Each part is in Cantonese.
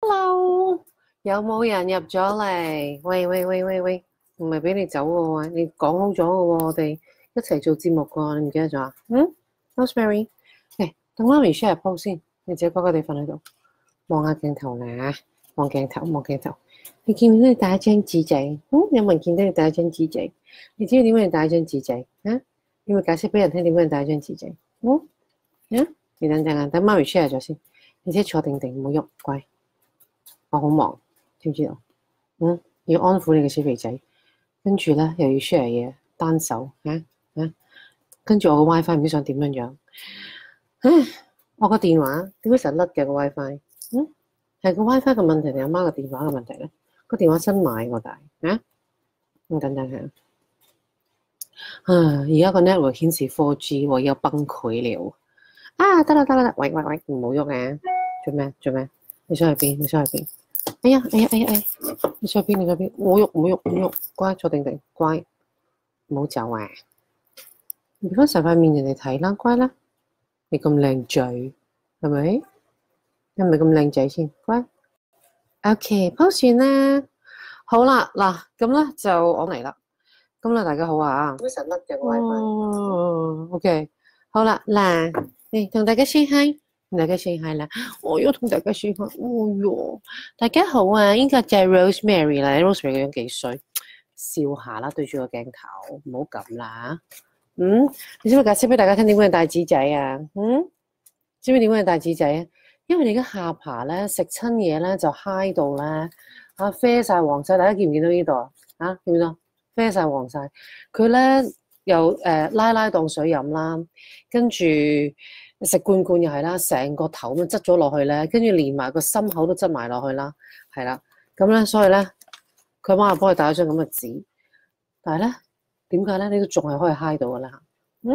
Hello，有冇人入咗嚟？喂，唔係俾你走喎，你講好咗嘅喎，我哋一齊做節目㗎，你唔記得咗啊？Rosemary，等媽咪 share post 先，你自己乖乖地瞓喺度，望下鏡頭啦，望鏡頭。你見唔見到你帶一張紙仔？有冇人見到你帶一張紙仔？你知唔知點解你帶一張紙仔？你會解釋俾人聽點解你帶一張紙仔？你等陣啊，等媽咪 share 咗先，你自己坐定定，唔好喐，乖。我好忙，知唔知道？要安撫你嘅小肥仔，跟住咧又要 share 嘢，單手跟住我個 WiFi 唔知想點樣。我個電話點解成日甩嘅個 WiFi？係個 WiFi 嘅問題定阿媽個電話嘅問題咧？個電話新買我大咁等下。而家個 network 顯示 4G， 我要崩潰了。得啦，喂，唔好喐啊！做咩？你想去邊？哎呀！你想去邊？唔好喐，乖，坐定定，乖，唔好走啊！你翻成塊面人哋睇啦，乖啦，你咁靚仔，係咪？你係咪咁靚仔先？乖 ，OK，post 完啦，好啦，嗱，咁咧就我嚟啦，咁啦，大家好啊，乜神甩嘅 WiFi？OK， 好啦，嗱，同大家 say hi。大家 say hi 啦，我要同大家 say hi。大家好啊，呢個就係 Rosemary 啦。Rosemary 個樣幾衰，笑下啦，對住個鏡頭，唔好咁啦。你知唔知解釋俾大家聽點解帶紙仔啊？知唔知點解帶紙仔啊？因為你而家下巴咧食親嘢咧就嗨到咧啡晒黃晒，大家見唔見到呢度啊？見唔見到啡晒黃晒？佢咧又拉當水飲啦，跟住。食罐又係啦，成個頭咁樣側咗落去咧，跟住連埋個心口都側埋落去啦，係啦，咁咧所以咧，佢媽又幫佢帶咗張咁嘅紙，但係咧點解咧？你都仲係可以嗨到噶啦嚇，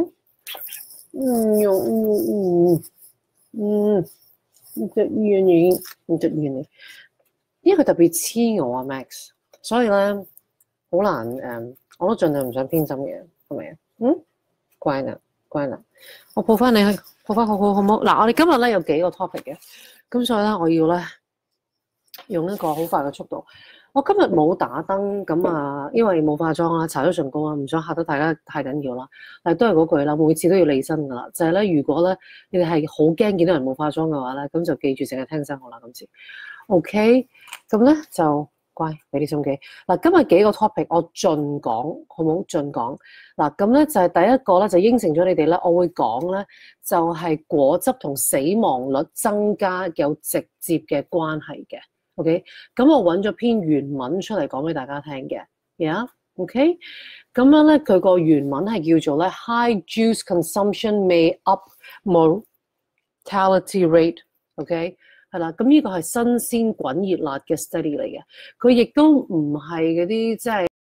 唔着軟，因為佢特別黐我啊 Max， 所以咧好難我都盡量唔想偏心嘅，係咪啊？乖啦，我抱翻你去。好好唔好？嗱，我哋今日咧有幾個 topic 嘅，咁所以咧我要咧用一個好快嘅速度。我今日冇打燈，咁因為冇化妝啦，搽咗唇膏啦，唔想嚇得大家太緊要啦。但係都係嗰句啦，每次都要理身噶啦，就係咧，如果咧你哋係好驚見到人冇化妝嘅話咧，咁就記住成日聽聲我啦，今次 OK， 咁咧就。乖，俾啲心機。嗱，今日幾個 topic 我盡講，好冇？盡講。嗱，咁咧就係第一個咧，就應承咗你哋咧，我會講咧，就係果汁同死亡率增加有直接嘅關係嘅。OK，咁我揾咗篇原文出嚟講俾大家聽嘅。OK， 咁樣咧，佢個原文係叫做咧 High juice consumption may up mortality rate。OK。係啦，咁呢個係新鮮滾熱辣嘅 study 嚟嘅，佢亦都唔係嗰啲即係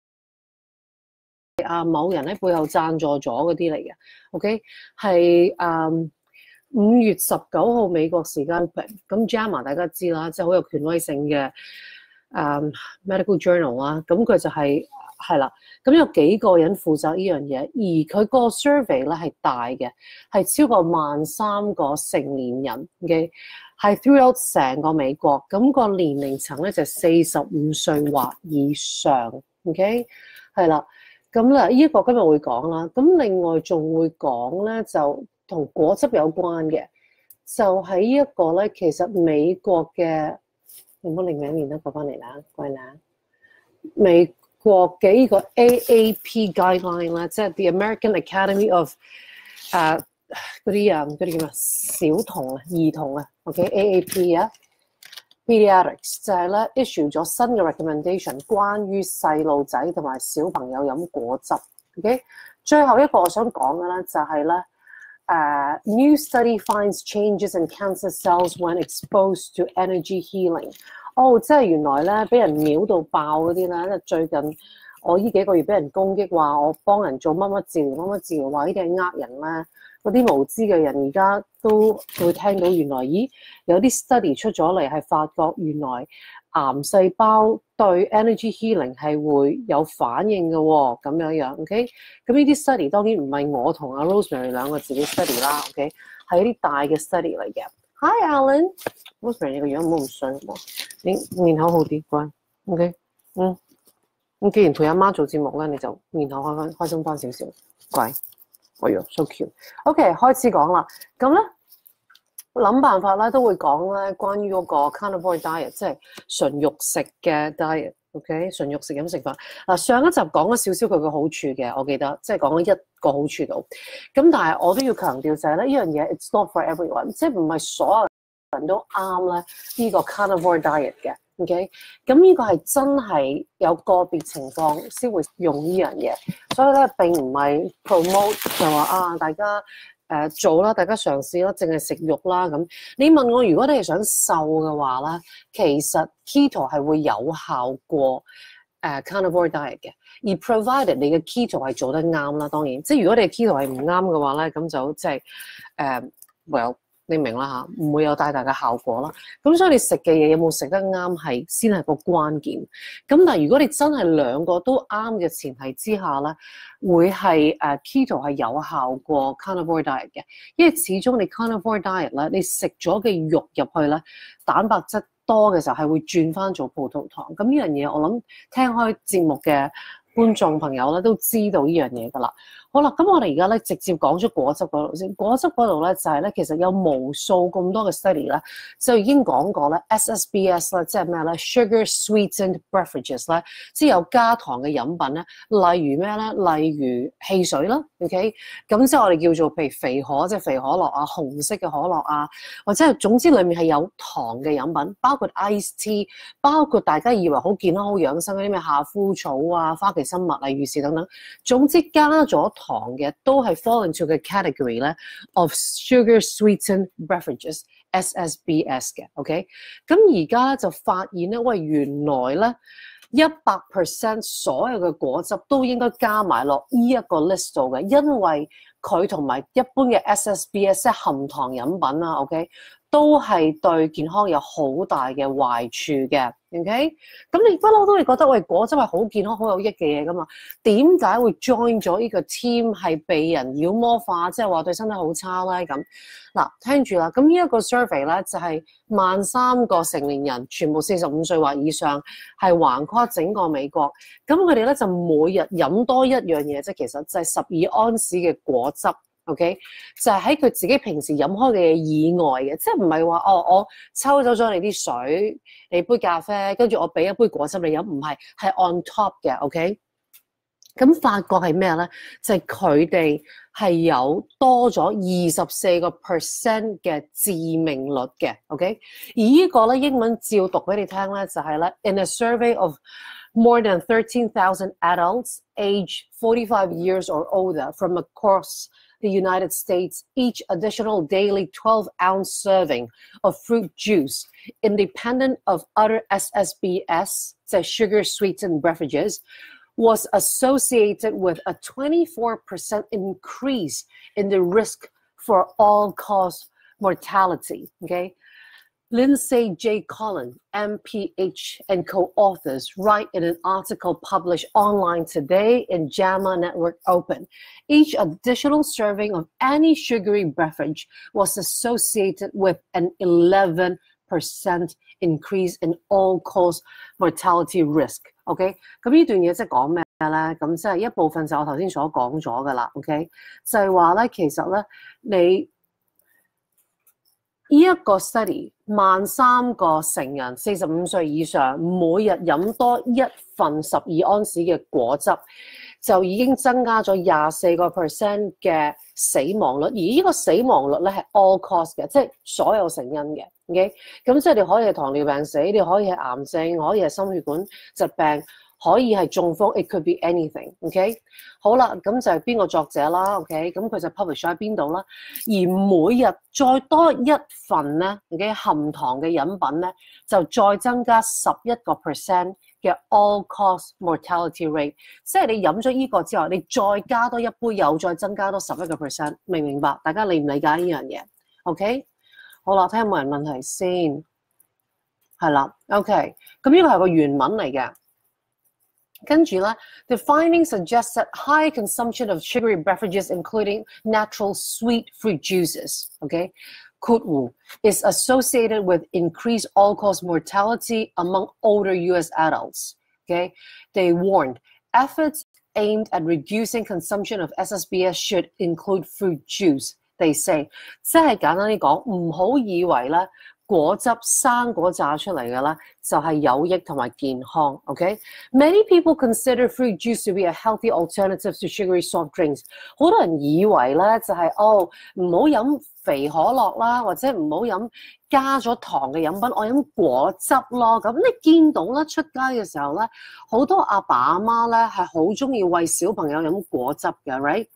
某人喺背後贊助咗嗰啲嚟嘅。OK， 係5月19號美國時間咁 JAMA 大家知啦，即係好有權威性嘅medical journal 啦，咁佢就係啦，咁有幾個人負責呢樣嘢，而佢個 survey 咧係大嘅，係超過13,000個成年人嘅。係 throughout 成個美國，咁個年齡層咧就45歲或以上 ，OK， 係啦，咁啦，呢個今日會講啦，咁另外仲會講咧就同果汁有關嘅，就喺呢一個咧，其實美國嘅，有冇另一面咧過翻嚟啦，乖啦，美國嘅呢個 AAP guideline 啦，即係 The American Academy of 嗰啲叫咩？小童啊，兒童啊 ，OK，AAP 啊 ，Pediatrics 就係咧 issue 咗新嘅 recommendation， 關於細路仔同埋小朋友飲果汁 ，OK。最後一個我想講嘅咧就係咧，new study finds changes in cancer cells when exposed to energy healing。即係原來咧俾人秒到爆嗰啲咧，最近我呢幾個月俾人攻擊話我幫人做乜乜治療，話呢啲係呃人咧。嗰啲無知嘅人而家都會聽到原來，有啲 study 出咗嚟係發覺原來癌細胞對 energy healing 係會有反應嘅喎，咁樣 OK。咁呢啲 study 當然唔係我同阿 Rosemary 兩個自己 study 啦 ，OK， 係一啲大嘅 study 嚟嘅。 Hi Alan，Wilson 你個樣唔好咁衰喎，你面口好啲，乖。OK， 咁既然陪阿媽做節目咧，你就面口開心翻少少，乖。哎呦 ，so cute。OK， 開始講啦。咁咧諗辦法咧，都會講咧關於嗰個 carnivore diet， 即係純肉食嘅 diet。OK， 純肉食飲食法。嗱，上一集講咗少少佢嘅好處嘅，我記得即係講咗一個好處度。咁但係我都要強調就係咧，呢樣嘢 it's not for everyone， 即係唔係所有人都啱咧呢個 carnivore diet 嘅。OK， 咁呢個係真係有個別情況先會用呢樣嘢，所以咧並唔係 promote 就話啊大家做啦，大家嘗試啦，淨係食肉啦咁。你問我如果你係想瘦嘅話咧，其實 keto 係會有效過carnivore diet 嘅，而 provided 你嘅 keto 係做得啱啦，當然即係如果你嘅 keto 係唔啱嘅話咧，咁就即係well。你明啦嚇，唔會有大嘅效果啦。咁所以你食嘅嘢有冇食得啱係先係個關鍵。咁但係如果你真係兩個都啱嘅前提之下咧，會係keto 係有效過 carnivore diet 嘅，因為始終你 carnivore diet 咧，你食咗嘅肉入去咧，蛋白質多嘅時候係會轉翻做葡萄糖。咁呢樣嘢我諗聽開節目嘅觀眾朋友咧都知道呢樣嘢㗎啦。好啦，咁我哋而家咧直接講咗果汁嗰度先。果汁嗰度咧就係咧，其實有無數咁多嘅 study 咧，就已經講過咧 SSBS 咧，即係咩咧 sugar sweetened beverages 咧，即係有加糖嘅飲品咧，例如咩咧？例如汽水啦 ，OK， 咁即係我哋叫做譬如肥可，即係肥可樂啊，紅色嘅可樂啊，或者係總之裡面係有糖嘅飲品，包括 iced tea， 包括大家以為好健康好養生嗰啲咩夏枯草啊、花旗參蜜啊、魚翅等等，總之加咗糖嘅都係 fall into 嘅 category 咧 of sugar sweetened beverages SSBS 嘅 ，OK， 咁而家就發現咧，喂，原來咧100% 所有嘅果汁都應該加埋落呢一個 list 度嘅，因為佢同埋一般嘅 SSBS 即係含糖飲品啦 ，OK， 都係對健康有好大嘅壞處嘅。OK， 咁你不嬲都會覺得喂果汁係好健康好有益嘅嘢噶嘛？點解會 join 咗呢個 team 係被人妖魔化，即係話對身體好差咧？咁嗱，聽住啦，咁呢一個 survey 咧就係13,000個成年人，全部45歲或以上，係橫跨整個美國。咁佢哋咧就每日飲多一樣嘢，即係其實就係12安士嘅果汁。OK， 就係喺佢自己平時飲開嘅嘢以外嘅，即係唔係話我抽走咗你啲水，你杯咖啡，跟住我俾一杯果汁你飲，唔係，係 on top 嘅。OK， 咁法國係咩咧？就係佢哋係有多咗24% 嘅致命率嘅。OK， 而呢個咧英文照讀俾你聽咧，就係咧 in a survey of more than 13,000 adults aged 45 years or older from across the United States, each additional daily 12-ounce serving of fruit juice, independent of other SSBS, so sugar-sweetened beverages, was associated with a 24% increase in the risk for all-cause mortality. Okay, Lindsay J. Collin, MPH, and co-authors write in an article published online today in JAMA Network Open. Each additional serving of any sugary beverage was associated with an 11% increase in all-cause mortality risk. OK， 咁呢段嘢即係講咩咧？咁即係一部分就我頭先所講咗噶啦。OK， 就係話咧，其實咧你呢一個 study 13,000個成人45歲以上，每日飲多一份12安士嘅果汁，就已經增加咗24% 嘅死亡率。而呢個死亡率咧係 all cause 嘅，即係所有成因嘅。OK， 咁即係你可以係糖尿病死，你可以係癌症，可以係心血管疾病。可以係中風 ，it could be anything。OK， 好啦，咁就係邊個作者啦 ？OK， 咁佢就 publish 喺邊度啦？而每日再多一份咧 ，OK 含糖嘅飲品咧，就再增加11% 嘅 all-cause mortality rate。即係你飲咗依個之後，你再加多一杯，又再增加多11%，明唔明白？大家理唔理解呢樣嘢 ？OK， 好啦，睇下有冇人問題先。係啦 ，OK， 咁呢個係個原文嚟嘅。 跟住咧 ，the findings suggest that high consumption of sugary beverages, including natural sweet fruit juices, okay, 括弧 is associated with increased all-cause mortality among older U.S. adults. Okay, they warned efforts aimed at reducing consumption of SSBS should include fruit juice. They say， 即係簡單啲講，唔好以為咧果汁生果榨出嚟嘅咧就係有益同埋健康。OK， many people consider fruit juice to be a healthy alternative to sugary soft drinks。好多人以為咧就係唔好飲肥可樂啦，或者唔好飲加咗糖嘅飲品，我飲果汁咯。咁你見到咧出街嘅時候咧，好多阿爸阿媽咧係好中意餵小朋友飲果汁嘅 ，right？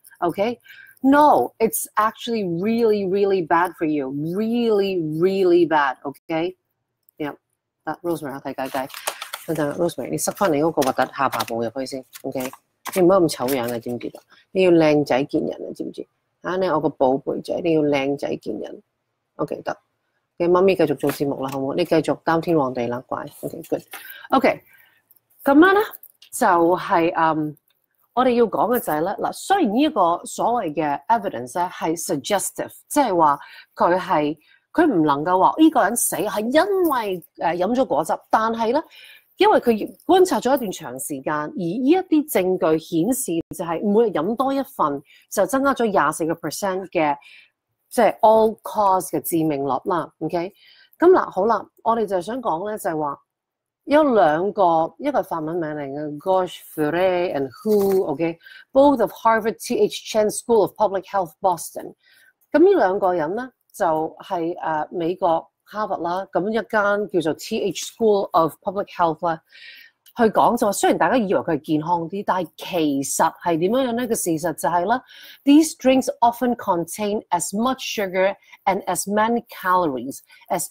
OK。No, it's actually really, really bad for you. Really, really bad. Okay? Yeah. Rosemary, 我睇計。等等 ，Rosemary， 你塞翻你嗰個核突下巴部入去先。OK？ 你唔好咁醜樣啊，知唔知道？你要靚仔見人啊，知唔知？你我個寶貝仔，你要靚仔見人。OK， 得。嘅媽咪繼續做節目啦，好唔好？你繼續擔天皇地啦，乖。OK，good。OK， 咁樣咧就係我哋要講嘅就係咧，嗱，雖然呢個所謂嘅 evidence 咧係 suggestive， 即係話佢唔能夠話呢個人死係因為飲咗果汁，但係咧，因為佢觀察咗一段長時間，而呢一啲證據顯示就係每日飲多一份就增加咗24% 嘅即係 all cause 嘅致命率啦。OK， 咁嗱好啦，我哋就想講咧就係話。有兩個，一個法文名嚟嘅 Gauche Furet and Hu，OK，both of Harvard T.H. Chan School of Public Health Boston。咁呢兩個人咧就係美國哈佛啦，咁一間叫做 T.H. School of Public Health 啦，去講就話，雖然大家以為佢係健康啲，但係其實係點樣咧？個事實就係咧 ，these drinks often contain as much sugar and as many calories as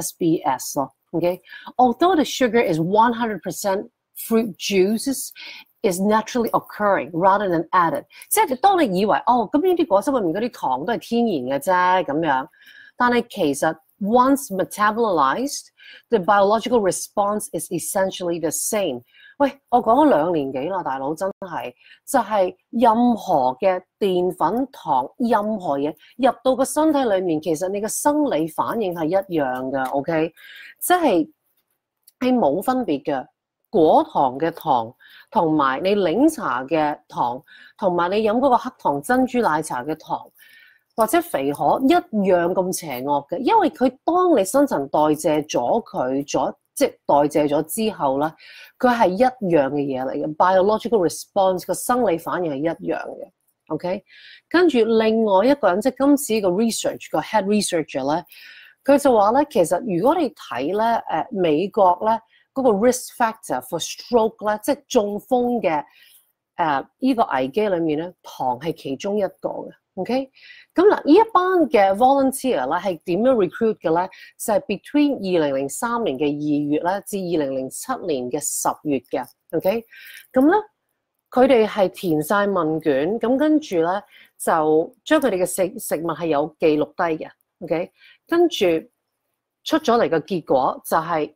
SSBS 咯。Okay, although the sugar is 100% fruit juices is naturally occurring rather than added。即係當你以為咁呢啲果汁裏面嗰啲糖都係天然嘅啫咁樣，但係其實 once metabolized, the biological response is essentially the same。喂，我講咗2年幾啦，大佬真係就係任何嘅澱粉糖，任何嘢入到個身體裏面，其實你嘅生理反應係一樣嘅 ，OK， 即係冇分別嘅。果糖嘅糖同埋你檸茶嘅糖，同埋你飲嗰個黑糖珍珠奶茶嘅糖，或者肥可一樣咁邪惡嘅，因為佢當你新陳代謝咗佢咗。即係代謝咗之後咧，佢係一樣嘅嘢嚟嘅 ，biological response 個生理反應係一樣嘅 ，OK。跟住另外一個人，即係今次個 research 個 head researcher 咧，佢就話咧，其實如果你睇咧美國咧嗰個 risk factor for stroke 咧，即係中風嘅呢個危機裏面咧，糖係其中一個嘅。OK， 咁嗱，呢一班嘅 volunteer 咧係點樣 recruit 嘅咧？就係 between 2003年嘅2月咧至2007年嘅10月嘅。OK， 咁咧佢哋係填晒問卷，咁跟住咧就將佢哋嘅食物係有記錄低嘅。OK， 跟住出咗嚟嘅結果就係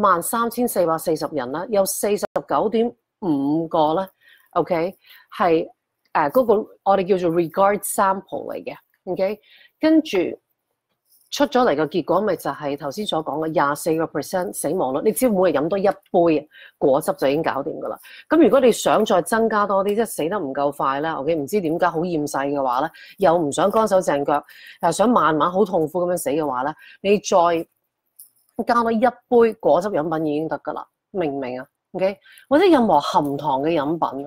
13440人啦，有49.5個咧 ，OK 係。嗰個我哋叫做 regard sample 嚟嘅 ，OK， 跟住出咗嚟個結果，咪就係頭先所講嘅24% 死亡率。你只要每日飲多一杯果汁就已經搞掂噶啦。咁如果你想再增加多啲，即係死得唔夠快啦 ，OK， 唔知點解好厭世嘅話咧，又唔想乾手淨腳，又想慢慢好痛苦咁樣死嘅話咧，你再加多一杯果汁飲品已經得噶啦，明唔明啊 ？OK， 或者任何含糖嘅飲品。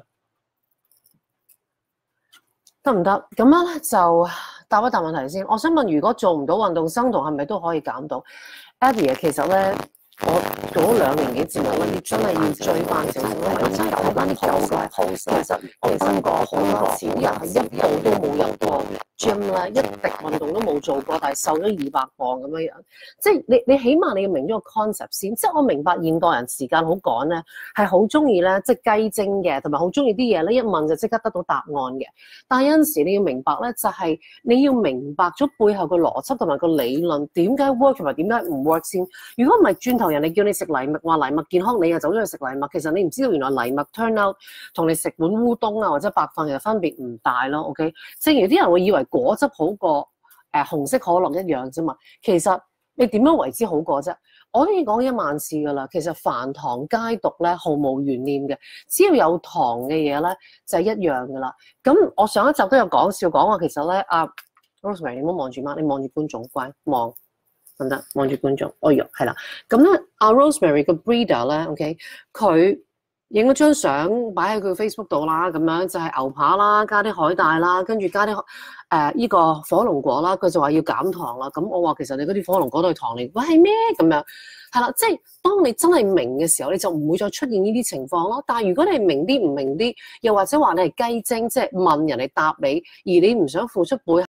得唔得？咁樣咧就答一答問題先。我想問，如果做唔到運動生酮係咪都可以減到 ？Abby 啊，其實咧我做咗2年幾節目咧，真係要追翻少少，因為真係睇翻啲舊嘅 post 其實個好多錢人係一步都冇入過， gym 咧，一滴運動都冇做過，但係瘦咗200磅咁樣樣。即係你起碼你要明咗個 concept 先。即係我明白現代人時間好趕咧，係好中意咧即係雞精嘅，同埋好中意啲嘢咧一問就即刻得到答案嘅。但係有陣時你要明白咧，就係你要明白咗背後嘅邏輯同埋個理論點解 work 同埋點解唔 work 先。如果唔係轉頭人哋叫你食藜麥，話藜麥健康，你又走咗去食藜麥，其實你唔知道原來藜麥 turn out 同你食碗烏冬啊或者白飯其實分別唔大咯。OK， 正如啲人會以為果汁好過紅色可樂一樣啫嘛，其實你點樣為之好過啫？我都已經講1萬次㗎啦，其實凡糖皆毒咧，毫無懸念嘅，只要有糖嘅嘢咧就係一樣㗎啦。咁我上一集都有講笑講話，其實咧Rosemary 你唔好望住媽，你望住觀眾，乖望唔得，望住觀眾，哎呀係啦。咁咧Rosemary 個 breeder 咧 ，OK 佢。影咗張相擺喺佢 Facebook 度啦，咁樣就係牛扒啦，加啲海帶啦，跟住加啲依個火龍果啦，佢就話要減糖啦。咁我話其實你嗰啲火龍果都係糖嚟，喂係咩咁樣？係啦，即係當你真係明嘅時候，你就唔會再出現呢啲情況咯。但係如果你係明啲唔明啲，又或者話你係雞精，即係問人哋答你，而你唔想付出背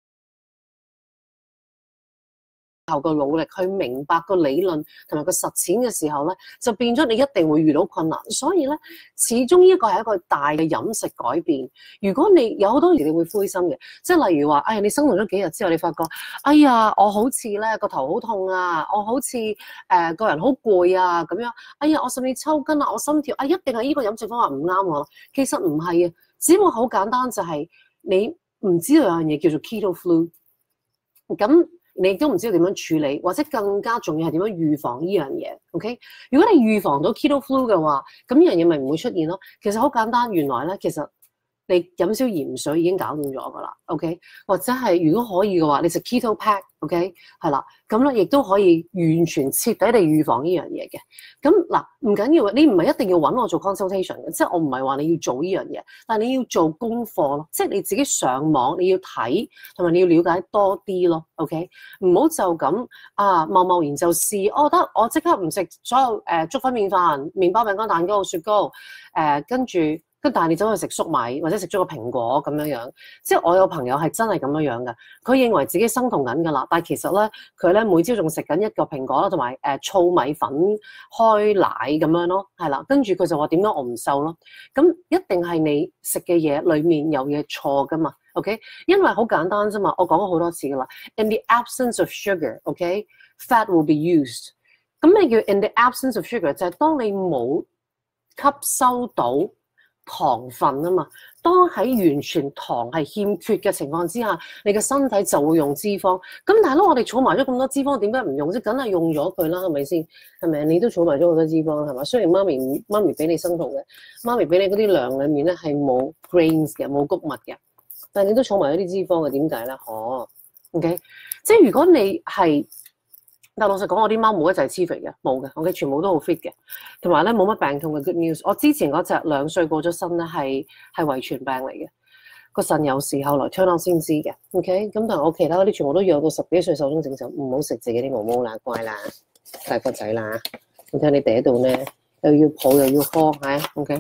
後個努力去明白個理論同埋個實踐嘅時候咧，就變咗你一定會遇到困難。所以咧，始終呢一個係一個大嘅飲食改變。如果你有好多時你會灰心嘅，即係例如話，你生酮咗幾日之後，你發覺，哎呀，我好似咧個頭好痛啊，我好似個人好攰啊咁樣，哎呀，我甚至抽筋啊，我心跳，一定係呢個飲食方法唔啱我。其實唔係啊，只不過好簡單就係你唔知道有樣嘢叫做 keto flu， 咁。你亦都唔知道點樣處理，或者更加重要係點樣預防呢樣嘢 ，OK？ 如果你預防到 keto flu 嘅話，咁呢樣嘢咪唔會出現咯。其實好簡單，原來咧其實你飲少鹽水已經搞掂咗噶啦 ，OK？ 或者係如果可以嘅話，你食 keto pack，OK？ 係啦，咁咧亦都可以完全徹底地預防呢樣嘢嘅。咁嗱，唔緊要，你唔係一定要揾我做 consultation 嘅，即係我唔係話你要做呢樣嘢，但係你要做功課咯，即係你自己上網你要睇，同埋你要了解多啲咯 ，OK？ 唔好就咁貿然就試，得我即刻唔食所有粥粉麵飯、麵包、餅乾、蛋糕、雪糕，跟住。但係你走去食粟米或者食咗個蘋果咁樣樣，即係我有朋友係真係咁樣樣嘅，佢認為自己生酮緊㗎啦，但係其實咧佢咧每朝仲食緊一個蘋果啦，同埋糙米粉開奶咁樣咯，係啦，跟住佢就話點解我唔瘦咯？咁一定係你食嘅嘢裡面有嘢錯㗎嘛 ，OK？ 因為好簡單啫嘛，我講咗好多次㗎啦 ，in the absence of sugar，OK，fat will be used。咁你叫 in the absence of sugar 就係當你冇吸收到糖分啊嘛，當喺完全糖係欠缺嘅情況之下，你嘅身體就會用脂肪。咁大佬，我哋儲埋咗咁多脂肪，點解唔用啫？梗係用咗佢啦，係咪先？係咪？你都儲埋咗好多脂肪，係嘛？雖然媽咪俾你生酮嘅，媽咪俾你嗰啲糧裡面咧係冇 grains 嘅，冇穀物嘅，但係你都儲埋咗啲脂肪嘅，點解咧？OK， 即係如果你係。但老實講，我啲貓冇一隻係黐肥嘅，冇嘅，OK，全部都好 fit 嘅，同埋咧冇乜病痛嘅 good news。我之前嗰隻2歲過咗身咧，係遺傳病嚟嘅，個腎有事，後來 turn out 先知嘅 ，OK。咁但係我其他嗰啲全部都養到10幾歲壽終正寢，唔好食自己啲毛毛啦，乖啦，大個仔啦。你睇你哋喺度咧，又要抱又要呵，係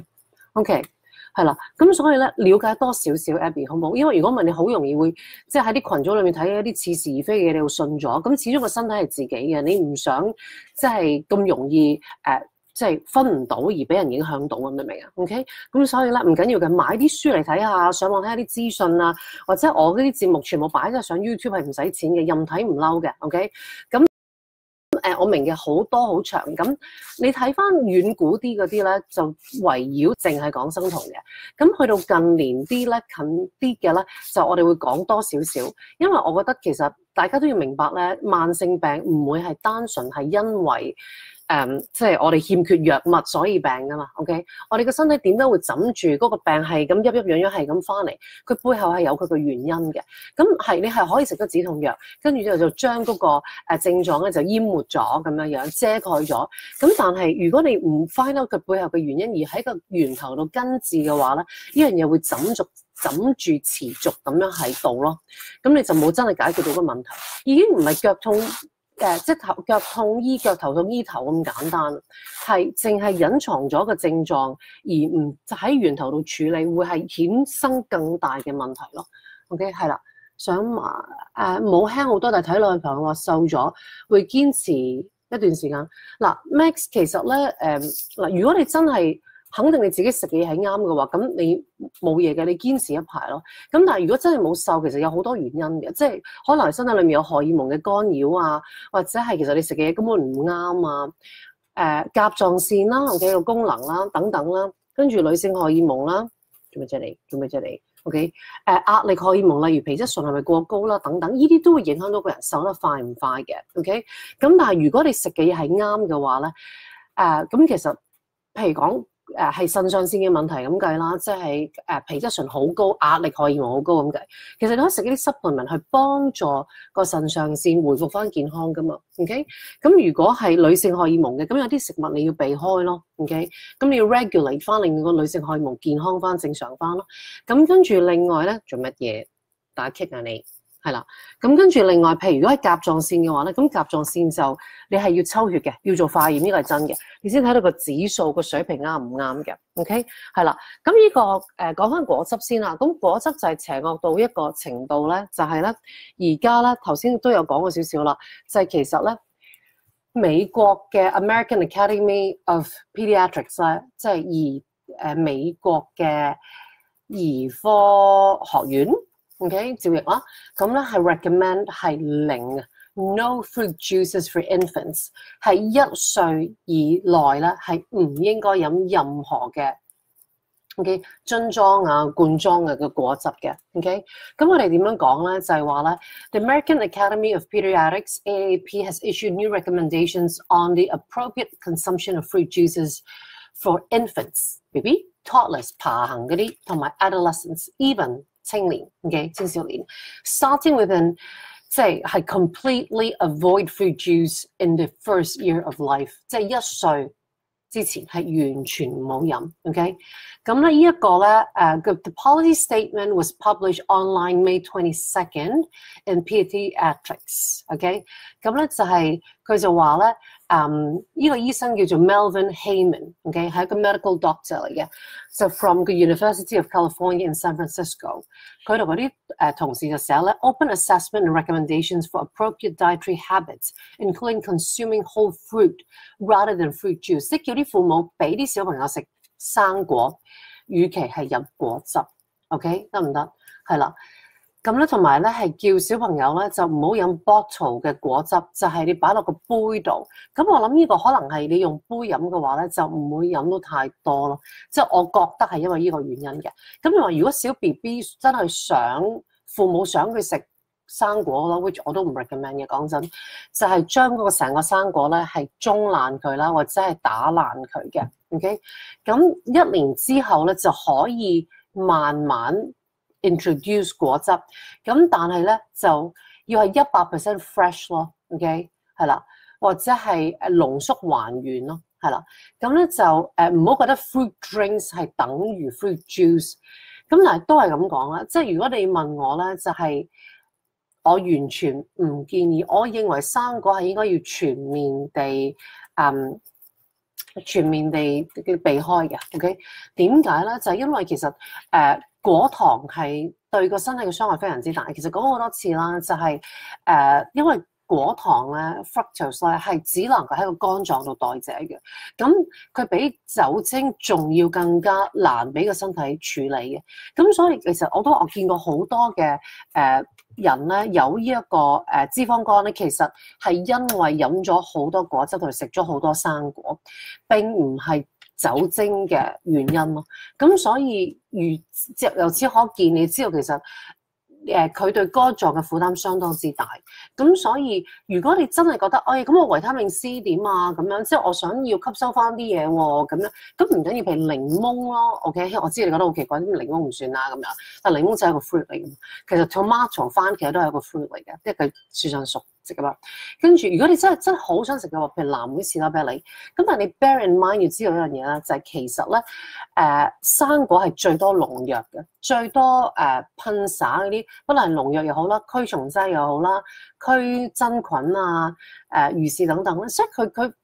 OK。係啦，咁所以咧，了解多少少 Abby 好唔好？因為如果唔係，你好容易會即係喺啲群組裏面睇一啲似是而非嘅嘢，你會信咗。咁始終個身體係自己嘅，你唔想即係咁容易即係分唔到而俾人影響到，明唔明啊 ？OK， 咁所以咧唔緊要嘅，買啲書嚟睇下，上網睇下啲資訊啊，或者我嗰啲節目全部擺晒上 YouTube 係唔使錢嘅，任睇唔嬲嘅。OK， 咁。我明嘅好多好長，咁你睇翻遠古啲嗰啲咧，就圍繞淨係講生酮嘅。咁去到近年啲咧，近啲嘅咧，就我哋會講多少少，因為我覺得其實大家都要明白咧，慢性病唔會係單純係因為即係我哋欠缺藥物所以病㗎嘛 ，OK？ 我哋個身體點解會枕住嗰個病係咁鬱鬱癢癢係咁翻嚟？佢背後係有佢嘅原因嘅。咁係你係可以食得止痛藥，跟住之後就將嗰個症狀咧就淹沒咗咁樣樣遮蓋咗。咁但係如果你唔 find out 佢背後嘅原因，而喺個源頭度根治嘅話咧，呢樣嘢會枕住持續咁樣喺度咯。咁你就冇真係解決到個問題，已經唔係腳痛。即係腳痛醫腳，頭痛醫頭咁簡單，係淨係隱藏咗個症狀，而唔喺源頭度處理，會係衍生更大嘅問題咯。OK， 係啦， 想冇輕好多，但係睇落去朋友話瘦咗，會堅持一段時間。嗱，Max 其實咧嗱，如果你真係肯定你自己食嘅嘢係啱嘅話，咁你冇嘢嘅，你堅持一排咯。咁但係如果真係冇瘦，其實有好多原因嘅，即係可能身體裏面有荷爾蒙嘅干擾啊，或者係其實你食嘅嘢根本唔啱啊。甲狀腺啦，OK 個功能啦，等等啦，跟住女性荷爾蒙啦，做咩啫你？OK， 壓力荷爾蒙，例如皮質醇係咪過高啦，等等，呢啲都會影響到個人瘦得快唔快嘅。OK，咁但係如果你食嘅嘢係啱嘅話咧，咁其實譬如講係腎上腺嘅問題咁計啦，即係皮質醇好高，壓力荷爾蒙好高咁計。其實你可以食一啲 supplement 去幫助個腎上腺回復翻健康噶嘛。OK，咁如果係女性荷爾蒙嘅，咁有啲食物你要避開咯。OK，咁你要 regulate 翻，令個女性荷爾蒙健康翻、正常翻咯。咁跟住另外咧做乜嘢？打擊啊你！係啦，咁跟住另外，譬如如果係甲狀腺嘅話咧，咁甲狀腺就你係要抽血嘅，要做化驗，呢個係真嘅，你先睇到個指數個水平啱唔啱嘅。OK， 係啦，咁呢個講翻果汁先啦。咁果汁就係邪惡到一個程度咧，就係咧而家咧頭先都有講過少少啦，就係其實咧美國嘅 American Academy of Pediatrics 咧，即係美國嘅兒科學院。OK， 照譯啦，咁咧係 recommend 係零 no fruit juices for infants， 係1歲以內咧係唔應該飲任何嘅 OK 樽裝啊罐裝嘅果汁嘅 OK， 咁我哋點樣講咧？就係話咧 ，The American Academy of Pediatrics (AAP) has issued new recommendations on the appropriate consumption of fruit juices for infants, baby, toddlers 爬行嗰啲，同埋 adolescents, even 青年 ，OK 青少年 ，starting within 即係 completely avoid fruit juice in the first year of life， 即係1歲之前係完全唔好飲 ，OK。咁咧呢一個咧the policy statement was published online May 22nd in Pediatrics，OK。咁咧就係佢就話咧。呢個醫生叫做 Melvin Heyman，OK， 係一個 medical doctor 嚟嘅，就 from the University of California in San Francisco。佢同嗰啲同事就寫咧 ，open assessment and recommendations for appropriate dietary habits, including consuming whole fruit rather than fruit juice， 即係叫啲父母俾啲小朋友食生果，與其係飲果汁 ，OK 得唔得？係啦。咁咧，同埋咧係叫小朋友咧就唔好飲 bottle 嘅果汁，就係你擺落個杯度。咁我諗呢個可能係你用杯飲嘅話咧，就唔會飲到太多咯。即係我覺得係因為呢個原因嘅。咁你話如果小 BB 真係父母想佢食生果咯 ，which 我都唔 recommend 嘅，講真，就係將嗰個成個生果咧係中爛佢啦，或者係打爛佢嘅。OK， 咁1年之後咧就可以慢慢introduce 果汁，咁但係咧就要係100% fresh 咯 ，OK 係啦，或者係濃縮還原咯，係啦，咁咧就唔好覺得 fruit drinks 係等於 fruit juice，咁但係都係咁講啦，即係如果你問我咧，就係我完全唔建議，我認為生果係應該要全面地避開嘅 ，OK？ 點解咧？就係因為其實果糖係對個身體嘅傷害非常之大。其實講好多次啦，就係因為果糖咧 fructose 咧係只能夠喺個肝臟度代謝嘅，咁佢比酒精仲要更加難俾個身體處理嘅。咁所以其實我見過好多嘅人咧有呢一個脂肪肝咧，其實係因為飲咗好多果汁同埋食咗好多生果，並唔係酒精嘅原因咯。咁所以由此可見，你知道其實佢對肝臟嘅負擔相當之大。咁所以如果你真係覺得，咁我維他命 C 點啊咁樣，即係我想要吸收翻啲嘢喎咁樣，咁唔緊要，譬如檸檬咯 ，OK， 我知你覺得好奇怪，咁檸檬唔算啦咁樣，但檸檬就係一個 fruit 嚟嘅，其實 tomato 番茄都係一個 fruit 嚟嘅，即係佢樹上熟食噶嘛。跟住如果你真係好想食嘅話，譬如藍莓士多啤梨，咁但係你 bear in mind 要知道一樣嘢啦，就係其實咧生果係最多農藥嘅，最多噴灑嗰啲，不論係農藥又好啦，驅蟲劑又好啦，驅真菌啊、魚翅等等咧，所以佢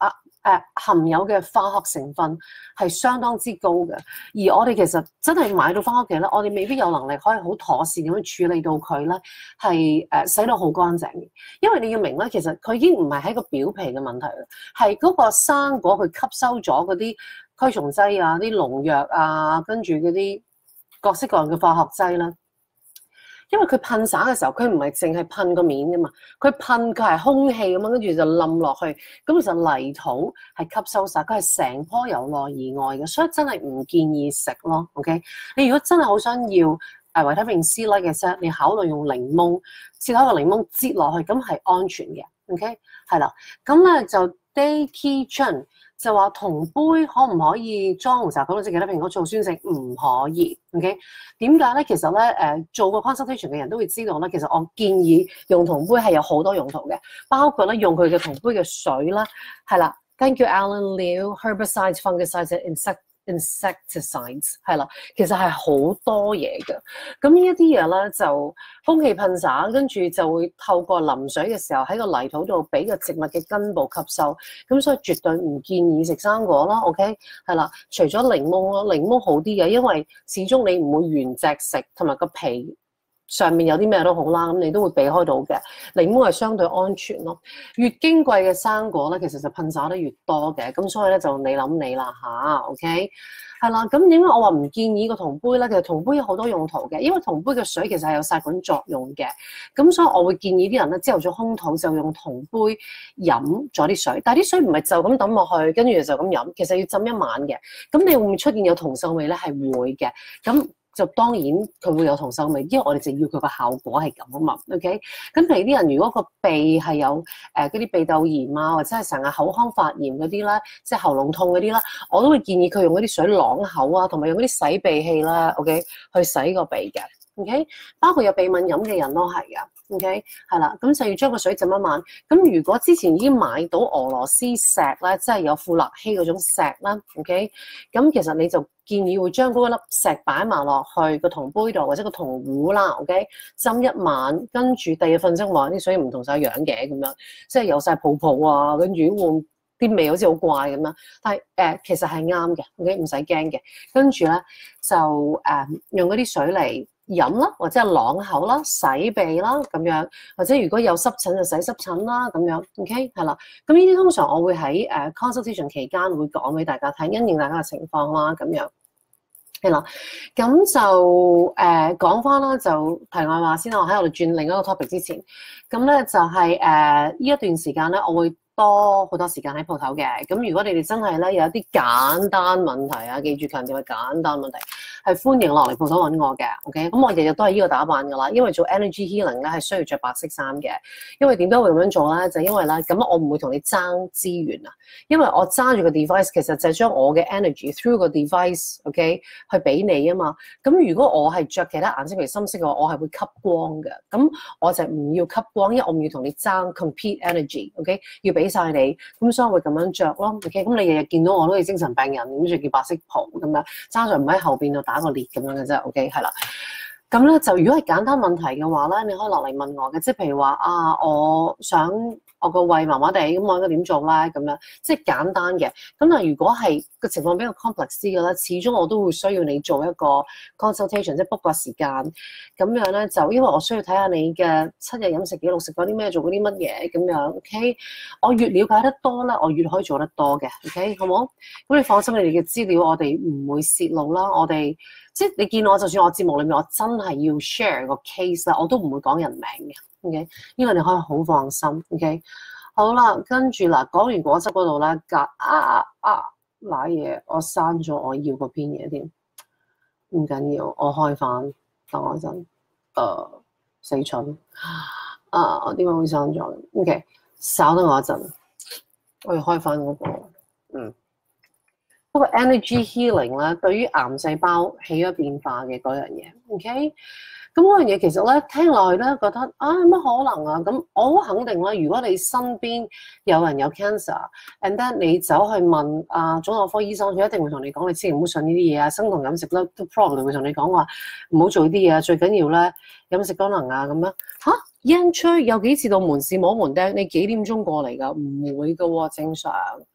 含有嘅化學成分係相當之高嘅，而我哋其實真係買到翻屋企咧，我哋未必有能力可以好妥善咁樣處理到佢咧，係洗到好乾淨嘅。因為你要明咧，其實佢已經唔係喺個表皮嘅問題啦，係嗰個生果佢吸收咗嗰啲驅蟲劑啊、啲農藥啊，跟住嗰啲各式各樣嘅化學劑啦。因為佢噴灑嘅時候，佢唔係淨係噴個面㗎嘛，佢係空氣咁樣，跟住就冧落去，咁其實泥土係吸收晒，佢係成棵由內而外嘅，所以真係唔建議食咯。OK， 你如果真係好想要維他命 C 嘅啫，你考慮用檸檬切開個檸檬擠落去，咁係安全嘅。OK， 係啦，咁咧就 Day Key Chun 就話銅杯可唔可以裝紅茶、講到其他蘋果醋酸性？唔可以。OK， 點解咧？其實咧做過 consultation 嘅人都會知道咧，其實我建議用銅杯係有好多用途嘅，包括咧用佢嘅銅杯嘅水啦，係啦，根據 Alan Liu herbicides, fungicides, insecticides 係啦，其實係好多嘢嘅。咁呢一啲嘢咧就空氣噴灑，跟住就會透過淋水嘅時候喺個泥土度俾個植物嘅根部吸收。咁所以絕對唔建議食生果啦。OK， 係啦，除咗檸檬咯，檸檬好啲嘅，因為始終你唔會原隻食，同埋個皮上面有啲咩都好啦，咁你都會避開到嘅。檸檬係相對安全咯。越矜貴嘅生果咧，其實就噴灑得越多嘅，咁所以咧就你諗你啦吓 OK， 係啦。咁點解我話唔建議個銅杯咧？其實銅杯有好多用途嘅，因為銅杯嘅水其實係有殺菌作用嘅。咁所以我會建議啲人咧，朝頭早空肚就用銅杯飲咗啲水，但係啲水唔係就咁抌落去，跟住就咁飲，其實要浸一晚嘅。咁你會唔會出現有銅鏽味咧？係會嘅。咁就當然佢會有銅鏽味，因為我哋就要佢個效果係咁啊嘛。OK， 咁譬如啲人如果個鼻係有嗰啲鼻竇炎啊，或者係成日口腔發炎嗰啲啦，即係喉嚨痛嗰啲啦，我都會建議佢用嗰啲水啷口啊，同埋用嗰啲洗鼻器啦 ，OK， 去洗個鼻嘅。OK， 包括有鼻敏感嘅人都係噶。OK， 係啦，咁就要將個水浸一晚。咁如果之前已經買到俄羅斯石咧，即係有富勒烯嗰種石啦 ，OK， 咁其實你就建議會將嗰粒石擺埋落去個銅杯度或者個銅壺啦 ，OK， 浸一晚，跟住第二日瞓醒話啲水唔同晒樣嘅咁樣，即係有晒泡泡啊，跟住換啲味好似好怪咁樣。但係其實係啱嘅 ，OK， 唔使驚嘅。跟住咧就用嗰啲水嚟飲啦，或者係啷口啦、洗鼻啦咁樣，或者如果有濕疹就洗濕疹啦咁樣 ，OK 係啦。咁呢啲通常我會喺consultation 期間會講俾大家睇，因應大家嘅情況啦咁樣，係啦。咁就講翻啦，就題外話先啦。我喺我哋轉另一個 topic 之前，咁咧就係呢一段時間咧，我會多好多時間喺鋪頭嘅。咁如果你哋真係咧有一啲簡單問題啊，記住強調係簡單問題，係歡迎落嚟鋪頭揾我嘅 ，OK？ 咁我日日都係呢個打扮噶啦，因為做 energy healing 咧係需要着白色衫嘅。因為點解會咁樣做咧？就因為咧咁我唔會同你爭資源啊，因為我揸住個 device 其實就係將我嘅 energy through 個 device，OK， 去俾你啊嘛。咁如果我係着其他顏色譬如深色嘅話，我係會吸光嘅。咁我就唔要吸光，因為我唔要同你爭 compete energy，OK？ 要俾晒你，咁所以我會咁樣着咯 ，OK？ 咁你日日見到我都係精神病人，咁着件白色袍咁樣，揸上唔喺後邊度打個裂咁樣嘅啫 ，OK？ 係啦，咁咧就如果係簡單問題嘅話咧，你可以落嚟問我嘅，即係譬如話啊，我想我個胃麻麻地，咁我應該點做咧？咁樣即係簡單嘅。咁啊，如果係個情況比較 complex 啲嘅咧，始終我都會需要你做一個 consultation，即係 book 個時間。咁樣咧就因為我需要睇下你嘅7日飲食記錄，食過啲咩，做過啲乜嘢咁樣。OK， 我越了解得多咧，我越可以做得多嘅。OK， 好冇？咁你放心，你哋嘅資料我哋唔會泄露啦。我哋即係你見我，就算我節目裏面我真係要 share 個 case 啦，我都唔會講人名嘅。OK， 因為你可以好放心。OK， 好啦，跟住嗱，講完果汁嗰度咧，瀨嘢，我刪咗我要嗰篇嘢添，唔緊要，我開翻，等我一陣，死蠢，我點解會刪咗 ？OK， 稍等我一陣，我要開翻嗰個，嗰個 energy healing 咧，對於癌細胞起咗變化嘅嗰樣嘢 ，OK。咁嗰樣嘢其實咧聽落去咧覺得有乜可能啊？咁我好肯定啦，如果你身邊有人有 cancer，and then 你走去問腫瘤科醫生，佢一定會同你講，你千祈唔好信呢啲嘢啊，生酮飲食咧都 probably 會同你講話唔好做呢啲嘢啊，最緊要咧飲食均衡啊咁樣嚇。煙吹有幾次到門市摸門釘，你幾點鐘過嚟㗎？唔會㗎喎，正常。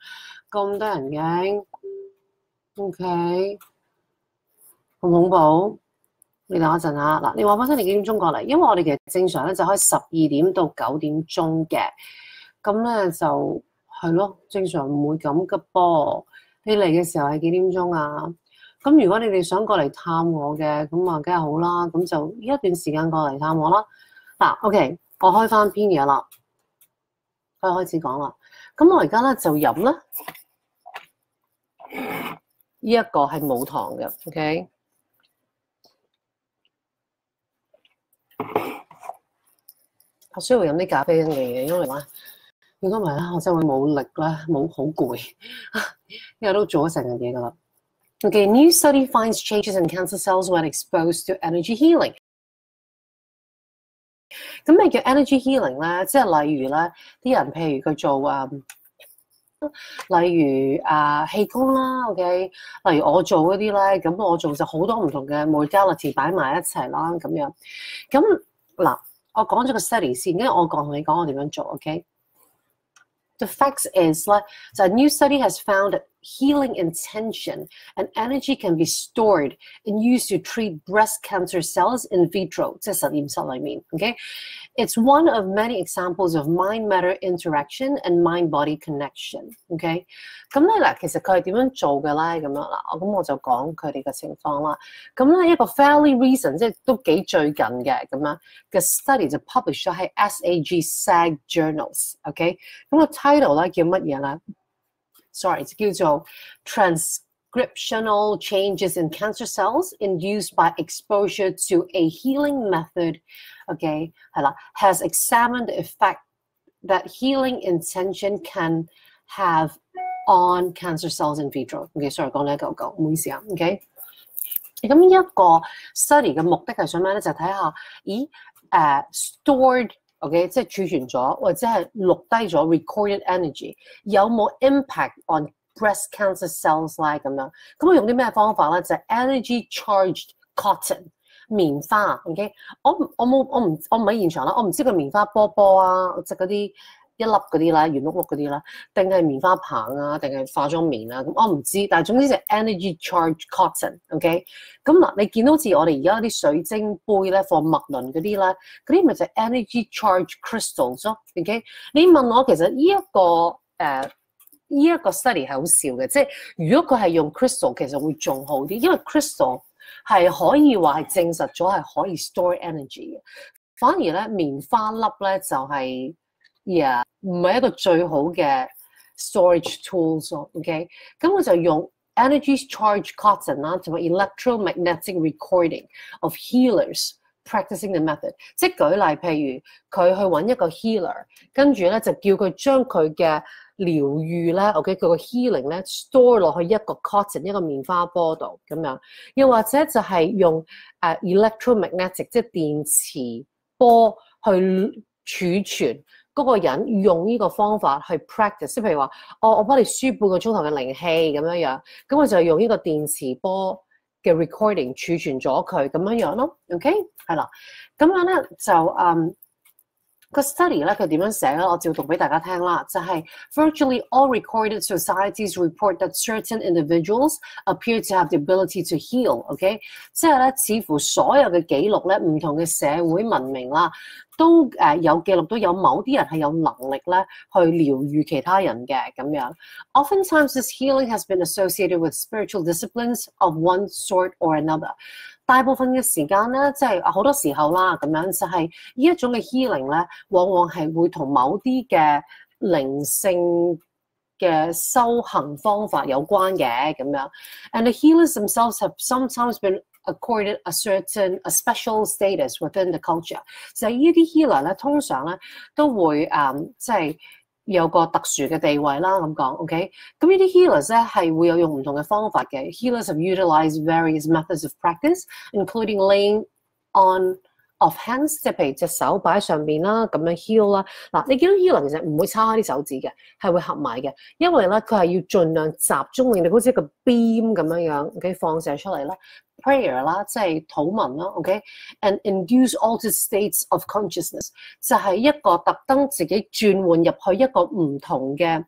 咁多人嘅 ，OK， 咁恐怖。你等我一陣下，嗱，你話翻先，你幾點鐘過嚟？因為我哋其實正常咧就開12點到9點鐘嘅，咁咧就係咯，正常唔會咁嘅噃。你嚟嘅時候係幾點鐘啊？咁如果你哋想過嚟探我嘅，咁啊梗係好啦，咁就呢一段時間過嚟探我啦。嗱，OK， 我開翻篇嘢啦，可以開始講啦。咁我而家咧就飲啦，呢一個係冇糖嘅 ，OK。我需要飲啲咖啡因嘅嘢，因為咧，如果唔係咧，我真係會冇力咧，冇好攰，因為都做咗成日嘢噶啦。Okay, new study finds changes in cancer cells when exposed to energy healing。咁咩叫 energy healing 咧？即係例如咧，啲人譬如佢做例如氣功啦 ，OK， 例如我做嗰啲咧，咁我做就好多唔同嘅 modality 擺埋一齊啦，咁樣。咁嗱。我講咗個 study 先，跟住我同你講我點樣做 ，OK？The facts is 咧，就係 new study has found that healing intention and energy can be stored and used to treat breast cancer cells in vitro， 即係實驗室裏面 ，OK？It's one of many examples of mind-matter interaction and mind-body connection，OK？咁咧嗱，其實佢係點樣做嘅咧？咁樣嗱，咁我就講佢哋嘅情況啦。咁咧一個 fairly recent， 即係都幾最近嘅咁樣嘅 study 就 publish 咗喺 SAG Journals，OK？咁個 title 咧叫乜嘢咧 ？Sorry， 就叫做 Transcriptional Changes in Cancer Cells Induced by Exposure to a Healing Method。OK， 係啦 ，has examined the effect that healing intention can have on cancer cells in vitro。OK，sorry， 講呢一嚿嚿，唔好意思啊。OK， 咁一個 study 嘅目的係想咩咧？就睇下，咦，stored，OK， 即係儲存咗或者係錄低咗 recorded energy 有冇 impact on breast cancer cells 咧？咁樣，咁我用啲咩方法咧？就係 energy charged cotton。棉花 ，OK， 我唔喺現場啦，我唔知佢棉花波波啊，即係嗰啲一粒嗰啲啦，圓碌碌嗰啲啦，定係棉花棒啊，定係化妝棉啊，咁我唔知，但係總之就 energy charge cotton，OK， 咁嗱，你見到好似我哋而家啲水晶杯咧，放脈輪嗰啲咧，嗰啲咪就係 energy charge crystals 咯 ，OK， 你問我其實呢一個 study 係好笑嘅，即係如果佢係用 crystal， 其實會仲好啲，因為 crystal係可以話係證實咗係可以 store energy 嘅，反而咧棉花粒咧就係唔係一個最好嘅 storage tools 咯 ，OK？ 咁我就用 energy charge cotton 啦，同埋 electromagnetic recording of healers practicing the method。即係舉例，譬如佢去揾一個 healer， 跟住咧就叫佢將佢嘅療愈咧 ，OK， 佢個 healing 咧 store 落去一個 cotton 一個棉花波度咁樣，又或者就係用electromagnetic 即係電磁波去儲存嗰個人用呢個方法去 practice， 即係譬如話，我幫你輸半個鐘頭嘅靈氣咁樣樣，咁我就用呢個電磁波嘅 recording 儲存咗佢咁樣樣咯 ，OK， 係啦，咁樣咧就個 study 咧佢點樣寫咧？我照讀俾大家聽啦，就係 virtually all recorded societies report that certain individuals appear to have the ability to heal。OK， 即係咧，似乎所有嘅記錄咧，唔同嘅社會文明啦，都有記錄到有某啲人係有能力咧去療愈其他人嘅咁樣。Oftentimes, this healing has been associated with spiritual disciplines of one sort or another。大部分嘅時間咧，即係好多時候啦，咁樣就係呢一種嘅 healing 咧，往往係會同某啲嘅靈性嘅修行方法有關嘅咁樣。And the healers themselves have sometimes been accorded a special status within the culture。就係呢啲 healer 咧，通常咧都會即係有個特殊嘅地位啦，咁講 ，OK？ 咁呢啲 healers 咧係會有用唔同嘅方法嘅。Healers have utilized various methods of practice, including laying on of hands， 即係譬如隻手擺喺上邊啦，咁樣 heal 啦。嗱，你見到 healer 其實唔會叉開啲手指嘅，係會合埋嘅，因為咧佢係要盡量集中令你好似一個 beam 咁樣樣 ，OK 放射出嚟啦。prayer 啦，即係禱文啦 ，OK，and induce altered states of consciousness， 就係一個特登自己轉換入去一個唔同嘅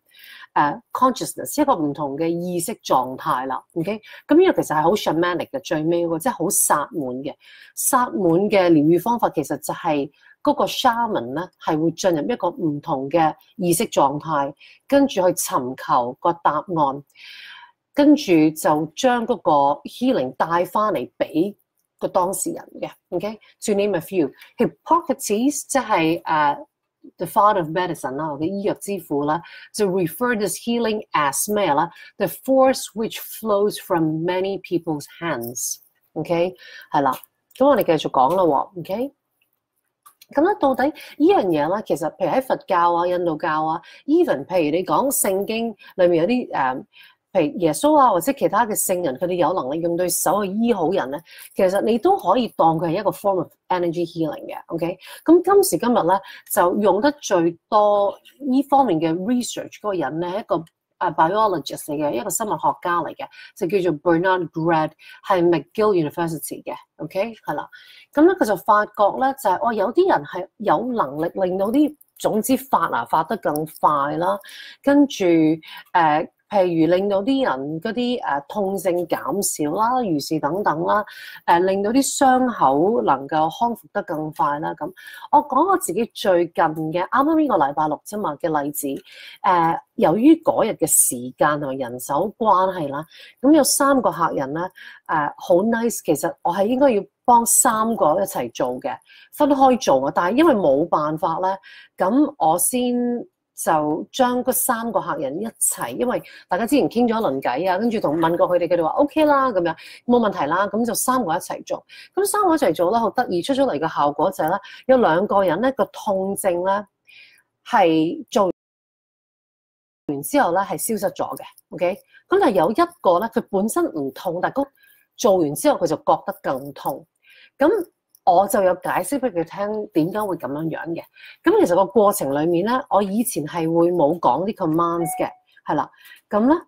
consciousness， 一個唔同嘅意識狀態啦。OK， 咁呢個其實係好 shamanic 嘅，最尾嗰即係好薩滿嘅。薩滿嘅療癒方法其實就係嗰個 shaman 咧係會進入一個唔同嘅意識狀態，跟住去尋求個答案，跟住就將嗰個 healing 帶翻嚟俾個當事人嘅。OK，to name a few，Hippocrates 即係the father of medicine 啦，我嘅醫藥之父啦，就 refer this healing as 咩啦 ？The force which flows from many people's hands。OK， 係啦，咁我哋繼續講啦喎。OK， 咁咧到底呢樣嘢咧，其實譬如喺佛教啊、印度教啊 ，even 譬如你講聖經裏面有啲譬如耶穌啊，或者其他嘅聖人，佢哋有能力用對手去醫好人咧，其實你都可以當佢係一個 form of energy healing 嘅。OK， 咁今時今日咧就用得最多呢方面嘅 research 嗰個人咧，一個biologist 嚟嘅，一個生物學家嚟嘅，就叫做 Bernard Grad， 係 McGill University 嘅。OK， 係啦，咁咧佢就發覺咧就係有啲人係有能力令到啲種子發得更快啦，跟住譬如令到啲人嗰啲痛症減少啦，如是等等啦，令到啲傷口能夠康復得更快啦。咁我講我自己最近嘅啱啱呢個禮拜六啫嘛嘅例子，由於嗰日嘅時間同埋人手關係啦，咁有3個客人咧，好 nice， 其實我係應該要幫3個一齊做嘅，分開做啊，但係因為冇辦法咧，咁我先就將嗰3個客人一齊，因為大家之前傾咗一輪偈啊，跟住問過佢哋，佢哋話 OK 啦，咁樣冇問題啦，咁就3個一齊做。咁3個一齊做咧，好得意，出咗嚟嘅效果就係咧，有2個人咧個痛症咧係做完之後咧係消失咗嘅。OK， 咁但係有一個咧，佢本身唔痛，但係做完之後佢就覺得更痛。咁我就有解釋俾佢聽點解會咁樣樣嘅。咁其實個過程裡面咧，我以前係會冇講啲 commands 嘅，係啦。咁咧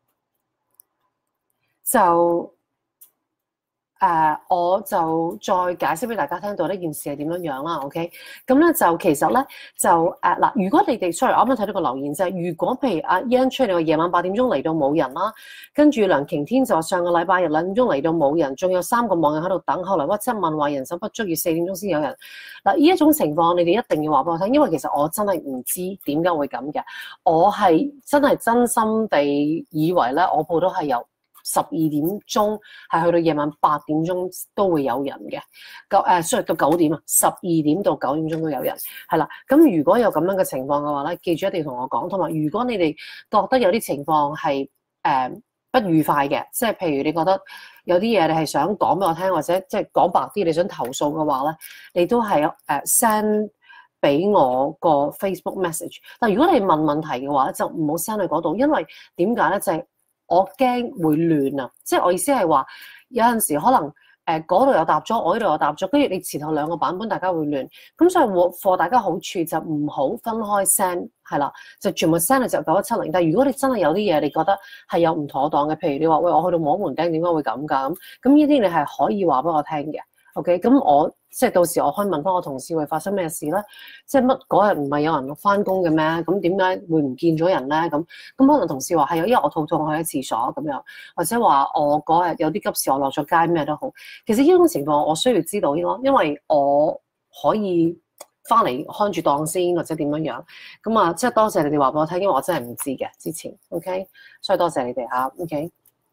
就我就再解釋俾大家聽到呢件事係點樣樣啦。OK， 咁咧就其實咧就嗱，如果你哋 sorry，我啱啱睇到個留言就係，如果譬如阿 Yan 出嚟話夜晚8點鐘嚟到冇人啦，跟住梁瓊天就話上個禮拜日2點鐘嚟到冇人，仲有3個網友喺度等，後來 WhatsApp 問話人手不足，要4點鐘先有人。嗱，呢一種情況你哋一定要話俾我聽，因為其實我真係唔知點解會咁嘅，我係真係真心地以為咧，我鋪都係有12點鐘係去到夜晚8點鐘都會有人嘅，sorry 到9點啊，12點到9點鐘都有人，係啦。咁如果有咁樣嘅情況嘅話咧，記住一定要同我講，同埋如果你哋覺得有啲情況係不愉快嘅，即係譬如你覺得有啲嘢你係想講俾我聽，或者即係講白啲你想投訴嘅話咧，你都係send 俾我個 Facebook message。但如果你問問題嘅話咧，就唔好 send 去嗰度，因為點解咧就係我驚會亂啊！即係我意思係話，有陣時可能嗰度有答咗，我呢度有答咗，跟住你前後2個版本，大家會亂。咁所以貨大家好處就唔好分開 send， 係啦，就全部 send 就9170。但係如果你真係有啲嘢你覺得係有唔妥當嘅，譬如你話喂，我去到摸門釘點解會咁㗎？咁呢啲你係可以話俾我聽嘅。OK， 咁我即係到時我可以問翻我同事會發生咩事咧？即係乜嗰日唔係有人翻工嘅咩？咁點解會唔見咗人咧？咁可能同事話係因為我肚痛，我去咗廁所咁樣，或者話我嗰日有啲急事，我落咗街咩都好。其實呢種情況我需要知道咯，因為我可以翻嚟看住檔先，或者點樣樣。咁啊，即係多謝你哋話俾我聽，因為我真係唔知嘅之前。OK， 所以多謝你哋嚇。OK。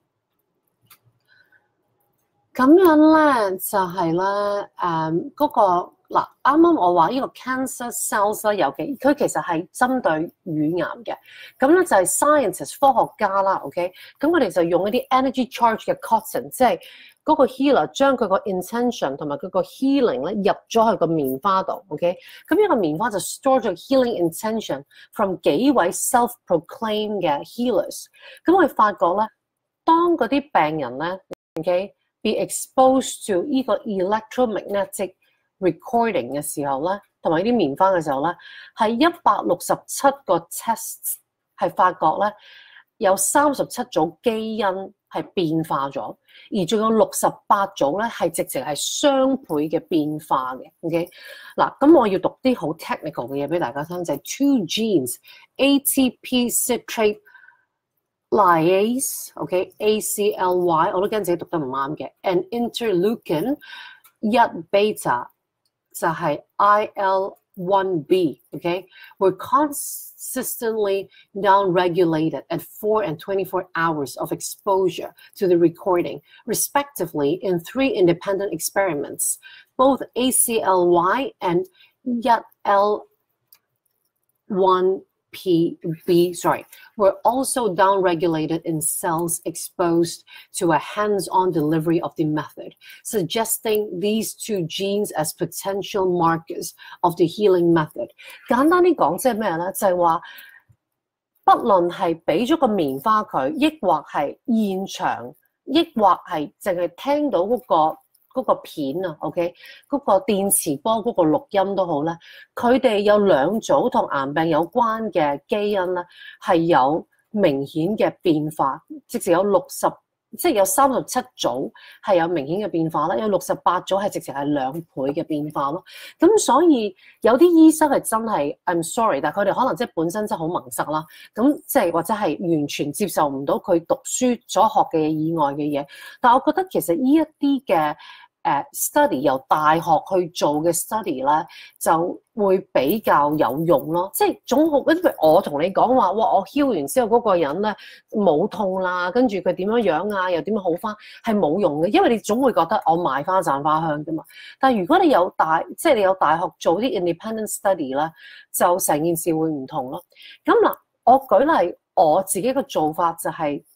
咁樣咧就係咧嗰個嗱，啱啱我話呢個 cancer cells 咧，尤其佢其實係針對乳癌嘅。咁咧就係 scientist 科學家啦 ，OK， 咁佢哋就用一啲 energy charge 嘅 cotton， 即係嗰個 healer 將佢個 intention 同埋佢個 healing 咧入咗去個棉花度 ，OK， 咁呢個棉花就 store 咗 healing intention from 幾位 self-proclaimed 嘅 healers。咁我哋發覺咧，當嗰啲病人咧 ，OK。be exposed to 呢個 electromagnetic recording 嘅時候咧，同埋呢啲棉花嘅時候咧，係167個 tests 係發覺咧， 有37組基因係變化咗，而仲有68組咧係直情係雙倍嘅變化嘅。OK， 嗱，咁我要讀啲好 technical 嘅嘢俾大家聽，就係 two genes ATP citrate lyase，OK ACLY， 我都驚自己讀得唔啱嘅 ，and interleukin 1 beta 就係 IL-1B， OK， were consistently downregulated at 4 and 24 hours of exposure to the recording, respectively, in 3 independent experiments. Both ACLY and 1L1PB, were also downregulated in cells exposed to a hands-on delivery of the method, suggesting these two genes as potential markers of the healing method. 簡單啲講，即係咩咧？就係話，不論係俾咗個棉花佢，抑或係現場，抑或係淨係聽到嗰個片啊 ，OK， 嗰個電磁波嗰個錄音都好咧，佢哋有2組同癌病有關嘅基因咧，係有明顯嘅變化，即係有37組係有明顯嘅變化啦，有68組係直情係2倍嘅變化咯。咁所以有啲醫生係真係 I'm sorry， 但係佢哋可能即係本身真係好矇塞啦，咁即係或者係完全接受唔到佢讀書所學嘅嘢以外嘅嘢。但係我覺得其實呢一啲嘅study 由大學去做嘅 study 咧，就會比較有用咯。即係總好，因為我同你講話，哇！我 heal 完之後嗰個人咧冇痛啦，跟住佢點樣啊，又點樣好翻，係冇用嘅。因為你總會覺得我賣花讚花香㗎嘛。但係如果你有即係你有大學做啲 independent study 咧，就成件事會唔同咯。咁嗱，我舉例我自己嘅做法就係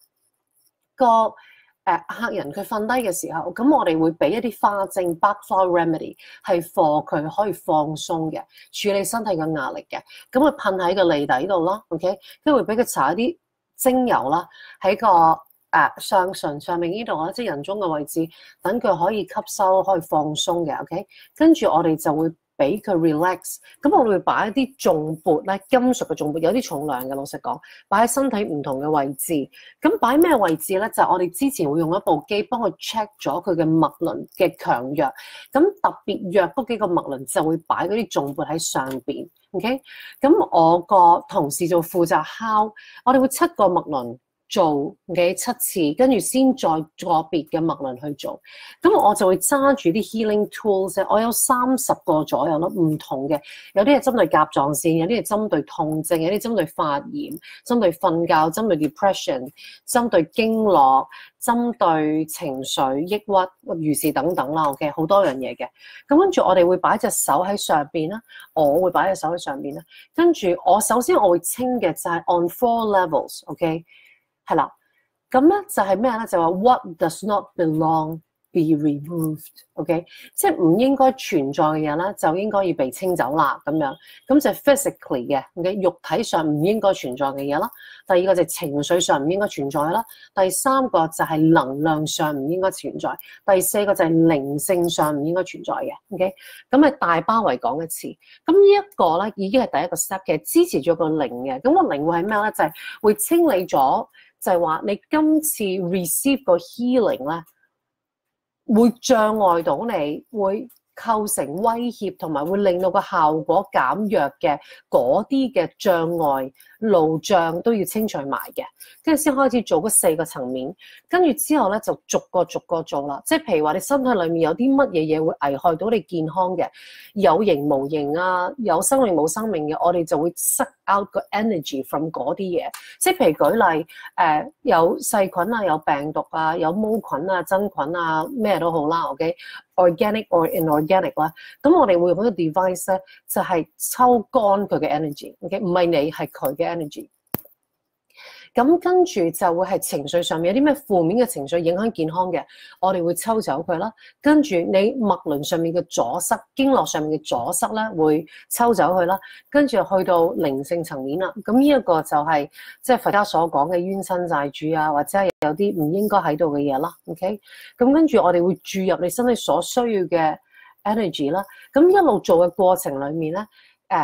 客人佢瞓低嘅時候，咁我哋會俾一啲花精 Bachflower Remedy 係 for 佢可以放鬆嘅，處理身體嘅壓力嘅。咁佢噴喺個脷底度啦 ，OK， 跟住會俾佢搽一啲精油啦，喺個上唇上面呢度啦，即係人中嘅位置，等佢可以吸收，可以放鬆嘅 ，OK。跟住我哋就會俾佢 relax， 咁我哋會擺一啲重撥咧，金屬嘅重撥，有啲重量嘅，老實講，擺喺身體唔同嘅位置。咁擺咩位置咧？就係我哋之前會用一部機幫佢 check 咗佢嘅脈輪嘅強弱。咁特別弱嗰幾個脈輪就會擺嗰啲重撥喺上邊。OK， 咁我個同事就負責敲，我哋會7個脈輪做嘅7次，跟住先再個別嘅脈輪去做。咁我就會揸住啲 healing tools， 我有30個左右咯，唔同嘅。有啲係針對甲狀腺，有啲係針對痛症，有啲針對發炎，針對瞓覺，針對 depression， 針對經絡，針對情緒、抑鬱、如是等等啦。OK， 好多樣嘢嘅。咁跟住我哋會擺隻手喺上邊啦，我會擺隻手喺上邊啦。跟住我首先我會清嘅就係 on 4 levels，OK。係啦，咁咧就係咩咧？就話 what does not belong be removed，OK， 即係唔應該存在嘅嘢咧，就應該要被清走啦。咁樣，咁就 physically 嘅，OK， 肉體上唔應該存在嘅嘢啦。第二個就係情緒上唔應該存在啦。第三個就係能量上唔應該存在。第四個就係靈性上唔應該存在嘅。OK， 咁係大包圍講一次。咁呢一個咧已經係第一個 step 嘅，支持咗個靈嘅。咁個靈會係咩咧？就係會清理咗。就係話你今次 receive 個 healing 咧，會障礙到你，會構成威脅，同埋會令到個效果減弱嘅嗰啲嘅障礙路障都要清除埋嘅，跟住先開始做嗰4個層面，跟住之後咧就逐個做啦。即係譬如話你身體裡面有啲乜嘢嘢會危害到你健康嘅，有形無形啊，有生命冇生命嘅，我哋就會 suck out 個 energy from 嗰啲嘢。即係譬如舉例，有細菌啊，有病毒啊，有毛菌啊、真菌啊，咩都好啦。OK，organic or inorganic 啦，咁我哋會用嗰個 device 咧，就係抽乾佢嘅 energy。OK， 唔係你係佢嘅 energy。咁跟住就會係情緒上面有啲咩負面嘅情緒影響健康嘅，我哋會抽走佢啦。跟住你脈輪上面嘅阻塞、經絡上面嘅阻塞咧，會抽走佢啦。跟住去到靈性層面啦，咁呢一個就係即係佛家所講嘅冤親債主啊，或者係有啲唔應該喺度嘅嘢啦。OK， 咁跟住我哋會注入你身體所需要嘅 energy 啦。咁一路做嘅過程裡面咧，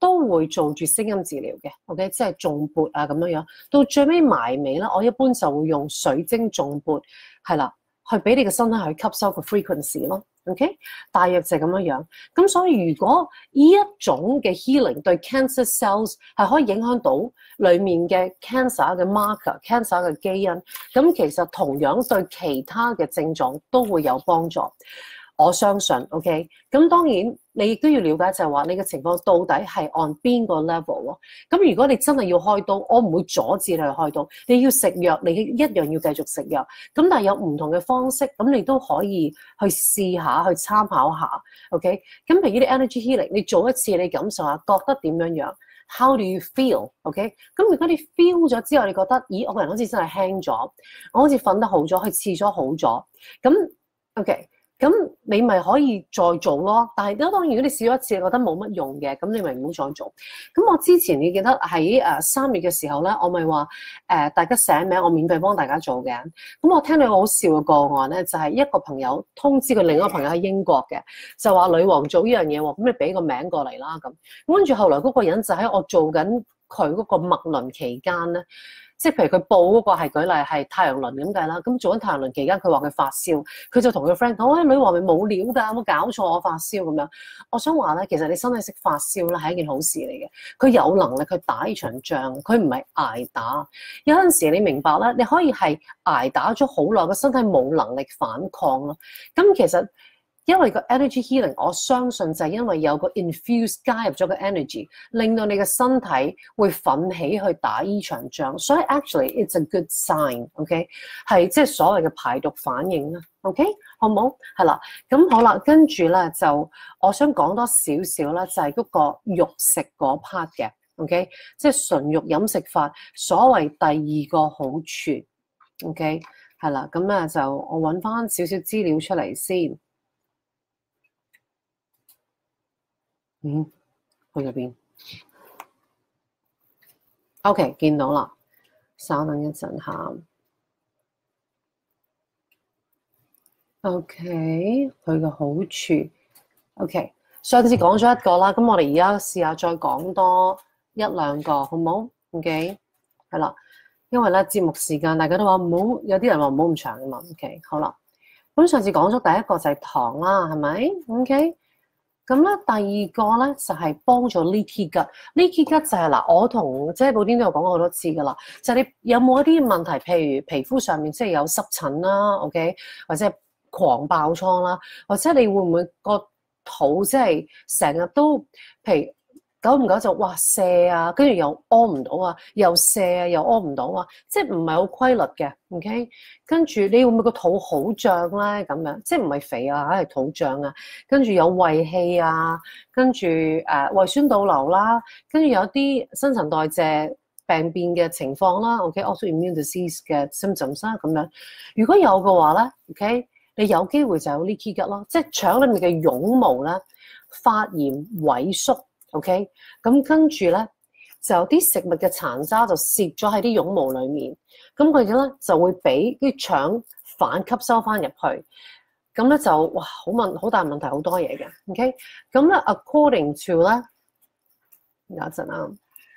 都會做住聲音治療嘅 ，OK， 即係頌缽啊咁樣樣。到最尾埋尾啦，我一般就會用水晶頌缽，係啦，去俾你嘅身體去吸收個 frequency 咯。OK， 大約就係咁樣樣。咁所以如果呢一種嘅 healing 對 cancer cells 係可以影響到裡面嘅 cancer 嘅 marker、cancer 嘅基因，咁其實同樣對其他嘅症狀都會有幫助。我相信 ，OK。咁當然你亦都要了解就係話你嘅情況到底係按邊個 level 咯。咁如果你真係要開刀，我唔會阻止你去開刀。你要食藥，你一樣要繼續食藥。咁但係有唔同嘅方式，咁你都可以去試下，去參考下 ，OK。咁譬如呢啲 energy healing，你做一次你感受下，覺得點樣樣 ？How do you feel？OK。咁如果你 feel 咗之後，你覺得，咦，我個人好似真係輕咗，我好似瞓得好咗，去廁所好咗，咁 OK。咁你咪可以再做咯，但係當然如果你試咗一次覺得冇乜用嘅，咁你咪唔好再做。咁我之前你記得喺3月嘅時候咧，我咪話大家寫名，我免費幫大家做嘅。咁我聽到個好笑嘅個案咧，就係一個朋友通知佢另一個朋友喺英國嘅，就話女王做呢樣嘢喎，咁你俾個名過嚟啦咁。跟住後來嗰個人就喺我做緊佢嗰個脈輪期間咧。即係譬如佢報嗰個係舉例係太陽輪咁計啦，咁做緊太陽輪期間，佢話佢發燒，佢就同佢 friend 講：喂，女王咪冇料㗎，有冇搞錯我發燒咁樣？我想話咧，其實你身體識發燒咧係一件好事嚟嘅，佢有能力去打呢場仗，佢唔係捱打。有陣時你明白啦，你可以係捱打咗好耐，個身體冇能力反抗咯。咁其實因為個 energy healing，我相信就係因為有個 infuse 加入咗個 energy， 令到你嘅身體會奮起去打呢場仗，所以 actually it's a good sign，OK， 係即係所謂嘅排毒反應啦 ，OK， 好唔好？係啦，咁好啦，跟住咧就我想講多少少啦，就係嗰個肉食嗰 part 嘅 ，OK， 即係純肉飲食法，所謂第二個好處 ，OK， 係啦，咁咧就我揾翻少少資料出嚟先。去咗邊 ？OK， 見到啦，稍等一陣下。OK， 佢嘅好處。OK， 上次講咗一個啦，咁我哋而家試下再講多一兩個，好唔好 ？OK， 係啦，因為咧節目時間大家都話唔好，有啲人話唔好咁長啊嘛。OK， 好啦，咁上次講咗第一個就係糖啦，係咪 ？OK。咁咧，第二個咧就係幫助 leaky gut。leaky gut 就係嗱，我同姐布丁都有講過好多次噶啦，就係你有冇一啲問題，譬如皮膚上面即係有濕疹啦 ，OK， 或者係狂爆瘡啦，或者你會唔會個肚即係成日都譬如久唔久就哇瀉啊，跟住又屙唔到啊，又瀉啊，又屙唔到啊，即係唔係好規律嘅 ，OK？ 跟住你會唔會個肚好脹咧？咁樣即係唔係肥啊，係肚脹啊，跟住有胃氣啊，跟住胃酸倒流啦，跟住有啲新陳代謝病變嘅情況啦 ，OK？autoimmune disease 嘅 symptoms 啦咁樣，如果有嘅話咧 ，OK？ 你有機會就有 leaky gut 咯，即係腸裡面嘅絨毛咧發炎萎縮。OK， 咁跟住咧就有啲食物嘅殘渣就攝咗喺啲絨毛裡面，咁佢咧就會俾啲腸反吸收翻入去，咁咧就哇好大問題，好多嘢嘅。OK， 咁咧 according to 咧有一陣啊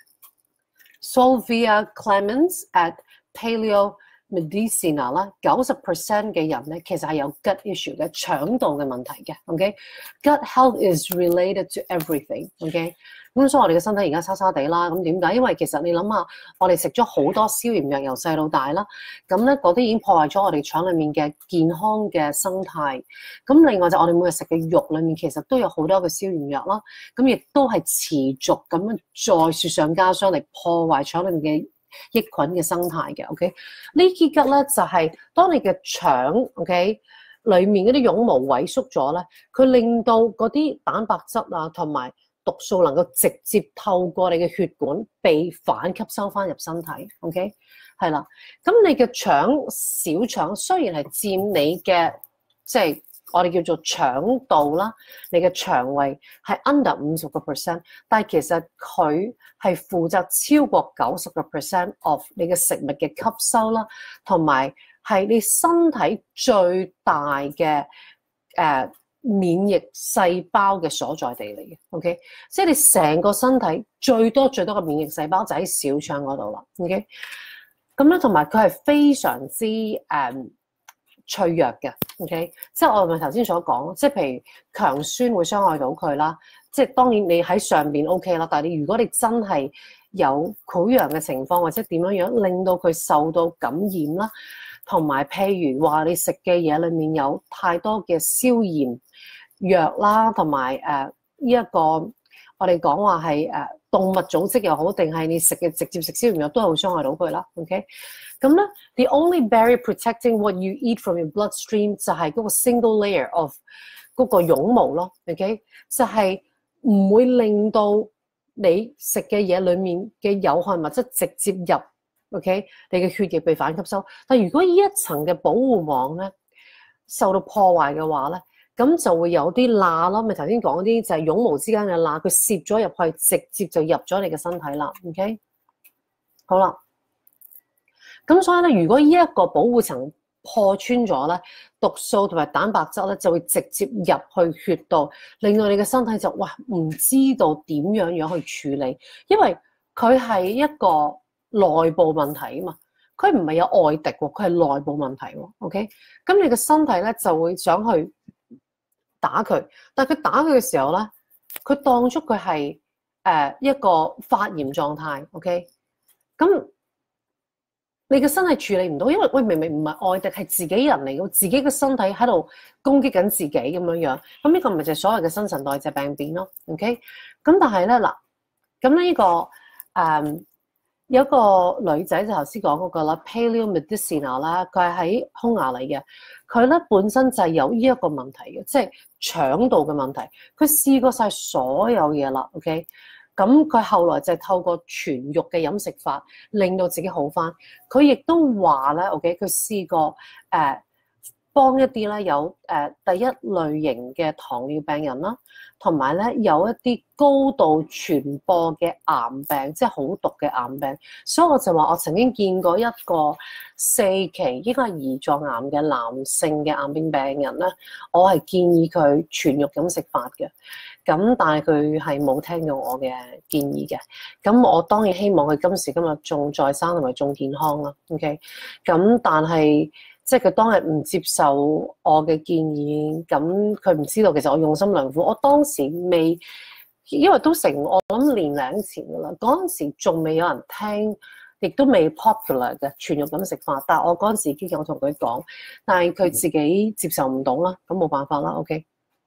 Sylvia Clements at Paleo Medicina 啦，90% 嘅人咧其實係有 gut issue 嘅腸道嘅問題嘅 ，OK？Gut health is related to everything，OK？、Okay？ 咁所以我哋嘅身體而家沙沙地啦，咁點解？因為其實你諗下，我哋食咗好多消炎藥，由細到大啦，咁咧嗰啲已經破壞咗我哋腸裡面嘅健康嘅生態。咁另外就我哋每日食嘅肉裡面，其實都有好多嘅消炎藥啦，咁亦都係持續咁樣再雪上加霜嚟破壞腸裡面嘅益菌嘅生態嘅 ，OK？leaky gut 咧就係當你嘅腸 OK 裡面嗰啲絨毛萎縮咗咧，佢令到嗰啲蛋白質啊同埋毒素能夠直接透過你嘅血管被反吸收翻入身體 ，OK？ 係啦，咁你嘅小腸雖然係佔你嘅即係我哋叫做腸道啦，你嘅腸胃係 under 50%，但係其實佢係負責超過90% of 你嘅食物嘅吸收啦，同埋係你身體最大嘅免疫細胞嘅所在地嚟嘅 ，OK， 即係你成個身體最多嘅免疫細胞就喺小腸嗰度啦 ，OK， 咁咧同埋佢係非常之脆弱嘅 ，OK， 即係我咪頭先所講，即係譬如強酸會傷害到佢啦，即係當然你喺上邊 OK 啦，但係如果你真係有潰瘍嘅情況或者點樣令到佢受到感染啦，同埋譬如話你食嘅嘢裡面有太多嘅消炎藥啦，同埋呢一個我哋講話係動物組織又好，定係你食嘅直接食消炎藥都係會傷害到佢啦。OK， 咁咧 the only barrier protecting what you eat from your bloodstream 就係嗰個 single layer of 嗰個絨毛咯。OK， 就係唔會令到你食嘅嘢裡面嘅有害物質直接入 OK 你嘅血液被反吸收。但如果呢一層嘅保護網咧受到破壞嘅話咧，咁就會有啲罅咯，咪頭先講啲就係絨毛之間嘅罅，佢攝咗入去，直接就入咗你嘅身體啦。OK， 好啦，咁所以咧，如果呢一個保護層破穿咗咧，毒素同埋蛋白質咧就會直接入去血道，令到你嘅身體就哇唔知道點樣去處理，因為佢係一個內部問題啊嘛。佢唔係有外敵喎，佢係內部問題喎。OK， 咁你嘅身體咧就會想去打佢，但係佢打佢嘅時候咧，佢當出佢係一個發炎狀態。OK， 咁你嘅身體處理唔到，因為喂明明唔係外敵，係自己人嚟嘅，自己嘅身體喺度攻擊緊自己咁樣，咁呢個咪就係所謂嘅新陳代謝病變咯。OK， 咁但係咧嗱，咁咧呢個有一個女仔就頭先講嗰個啦 ，Paleo Medicina 啦，佢係喺匈牙利嘅，佢咧本身就係有呢一個問題嘅，即係腸道嘅問題。佢試過晒所有嘢啦 ，OK， 咁佢後來就係透過全肉嘅飲食法，令到自己好返。佢亦都話咧 ，OK， 佢試過幫一啲咧有第一類型嘅糖尿病人啦，同埋咧有一啲高度傳播嘅癌病，即係好毒嘅癌病。所以我就話我曾經見過一個4期應該係胰臟癌嘅男性嘅癌病病人咧，我係建議佢全肉飲食法嘅。咁但係佢係冇聽到我嘅建議嘅。咁我當然希望佢今時今日仲在生同埋仲健康啦。OK， 咁但係即係佢當日唔接受我嘅建議，咁佢唔知道其實我用心良苦。我當時未，因為都成我諗年零前㗎啦，嗰陣時仲未有人聽，亦都未 popular 嘅全肉飲食法。但係我嗰陣時已經有同佢講，但係佢自己接受唔到啦，咁冇辦法啦。OK，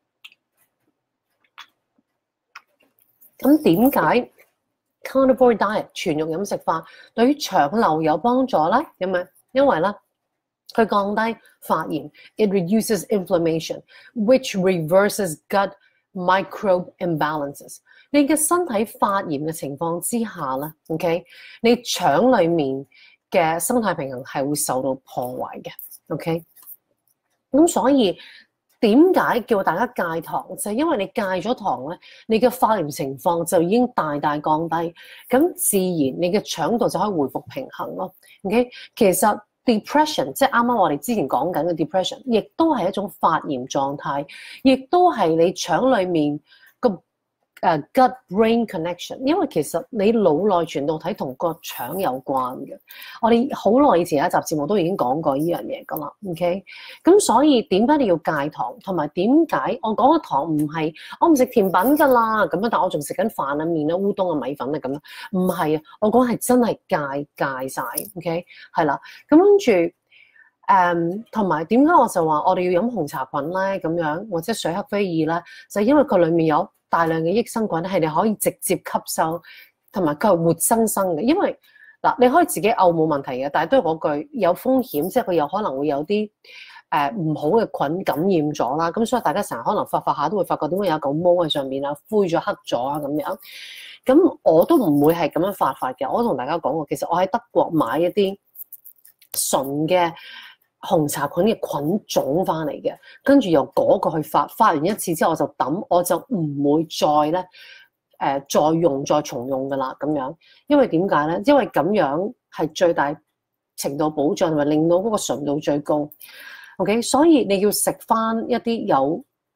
咁點解 carnivore diet 全肉飲食法對於腸瘤有幫助咧？因為咧，佢降低發炎 ，it reduces inflammation, which reverses gut microbe imbalances。你嘅身體發炎嘅情況之下咧 ，OK， 你腸裡面嘅生態平衡係會受到破壞嘅 ，OK。咁所以點解叫大家戒糖？就係因為你戒咗糖咧，你嘅發炎情況就已經大大降低，咁自然你嘅腸道就可以回復平衡咯。OK， 其實 depression 即係啱啱我哋之前講緊嘅 depression， 亦都係一種發炎狀態，亦都係你腸裡面個gut brain connection， 因為其實你腦內傳導體同個腸有關嘅。我哋好耐以前有一集節目都已經講過呢樣嘢噶啦。OK， 咁所以點解你要戒糖？同埋點解我講嘅糖唔係我唔食甜品噶啦咁樣，但我仲食緊飯啊、麵啊、烏冬啊、米粉啊咁樣？唔係啊，我講係真係戒晒。OK， 係啦，咁跟住同埋點解我就話我哋要飲紅茶菌咧咁樣，或者水黑菲爾咧，就係因為佢裡面有大量嘅益生菌係你可以直接吸收，同埋佢係活生生嘅。因為嗱，你可以自己嘔冇問題嘅，但係都係嗰句有風險，即係佢有可能會有啲唔好嘅菌感染咗啦。咁所以大家成日可能發下都會發覺點解有一嚿毛喺上面啊，灰咗黑咗啊咁樣。咁我都唔會係咁樣發嘅。我同大家講過，其實我喺德國買一啲純嘅紅茶菌嘅菌種翻嚟嘅，跟住由嗰個去發完一次之後我就抌，我就唔會再咧再用再重用噶啦咁樣。因為點解咧？因為咁樣係最大程度保障同埋令到嗰個純度最高。OK， 所以你要食翻一啲有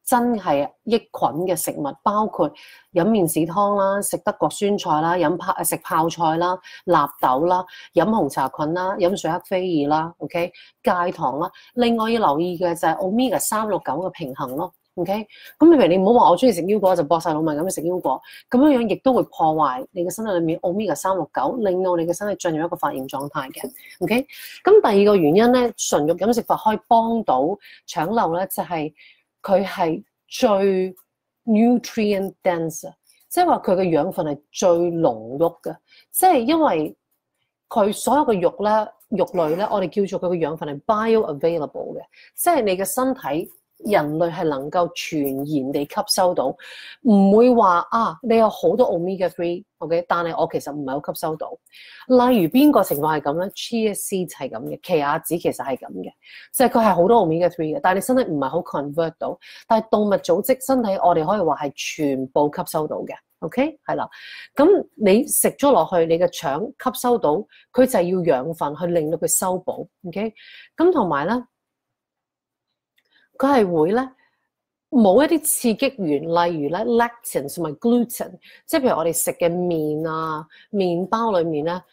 真係益菌嘅食物，包括飲麵豉湯啦、食德國酸菜啦、食泡菜啦、納豆啦、飲紅茶菌啦、飲水黑菲爾啦 ，OK， 戒糖啦。另外要留意嘅就係 Omega 369嘅平衡咯。OK， 咁譬如你唔好話我中意食腰果就搏晒老命咁樣食腰果，咁樣樣亦都會破壞你嘅身體裏面 Omega 369，令到你嘅身體進入一個發炎狀態嘅。OK， 咁第二個原因咧，純肉飲食法可以幫到腸漏咧，就係佢係最 nutrient dense， 即係話佢嘅養分係最濃郁嘅，即係因為佢所有嘅肉咧、肉類咧，我哋叫做佢嘅養分係 bioavailable 嘅，即係你嘅身體。人類係能夠全然地吸收到，唔會話你有好多 omega 3，OK， 但係我其實唔係好吸收到。例如邊個情況係咁咧 ？Chia seeds 係咁嘅，奇亞籽其實係咁嘅，即係佢係好多 omega 3嘅，但係你身體唔係好 convert 到。但係動物組織身體，我哋可以話係全部吸收到嘅。OK， 係啦，咁你食咗落去，你嘅腸吸收到，佢就係要養分去令到佢修補。OK， 咁同埋咧。佢係會咧冇一啲刺激源，例如咧 lectins 同埋 gluten， 即係譬如我哋食嘅麵啊、麵包裏面咧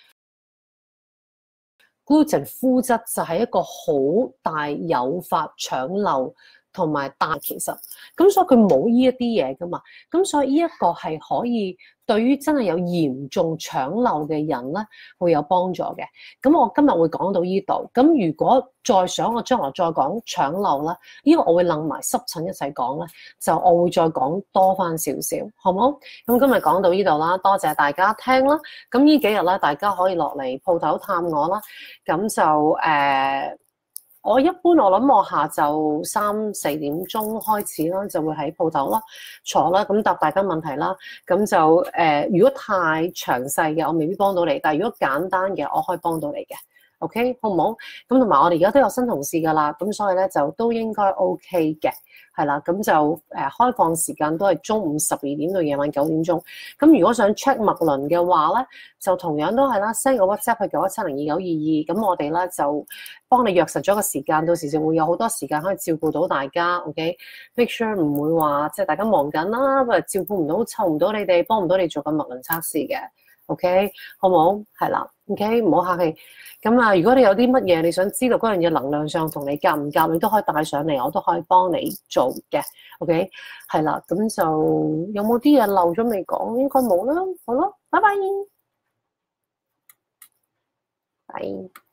gluten 麩質就係一個好大誘發腸漏同埋其實咁，所以佢冇呢一啲嘢噶嘛，咁所以呢一個係可以對於真係有嚴重腸漏嘅人咧會有幫助嘅。咁我今日會講到呢度，咁如果再想我將來再講腸漏咧，呢個我會諗埋濕疹一齊講咧，就我會再講多翻少少，好唔好？咁今日講到呢度啦，多謝大家聽啦。咁呢幾日咧，大家可以落嚟鋪頭探我啦。咁就我一般我諗我下晝3、4點鐘開始啦，就會喺鋪頭啦坐啦，咁答大家問題啦。咁就如果太詳細嘅，我未必幫到你，但係如果簡單嘅，我可以幫到你嘅。OK， 好唔好？咁同埋我哋而家都有新同事㗎啦，咁所以咧就都應該 OK 嘅，係啦。咁就開放時間都係中午12點到夜晚9點鐘。咁如果想 check 麥倫嘅話咧，就同樣都係啦 ，send 個 WhatsApp 去91702922，咁我哋咧就幫你約實咗個時間，到時就會有好多時間可以照顧到大家。OK，make sure 唔會話即係大家忙緊啦，照顧唔到、湊唔到你哋，幫唔到你做個麥倫測試嘅。OK， 好唔好？係啦 ，OK， 唔好客氣。咁啊，如果你有啲乜嘢你想知道嗰樣嘢能量上同你夾唔夾，你都可以帶上嚟，我都可以幫你做嘅。OK， 係啦，咁就有冇啲嘢漏咗未講？應該冇啦。好啦，拜拜。拜。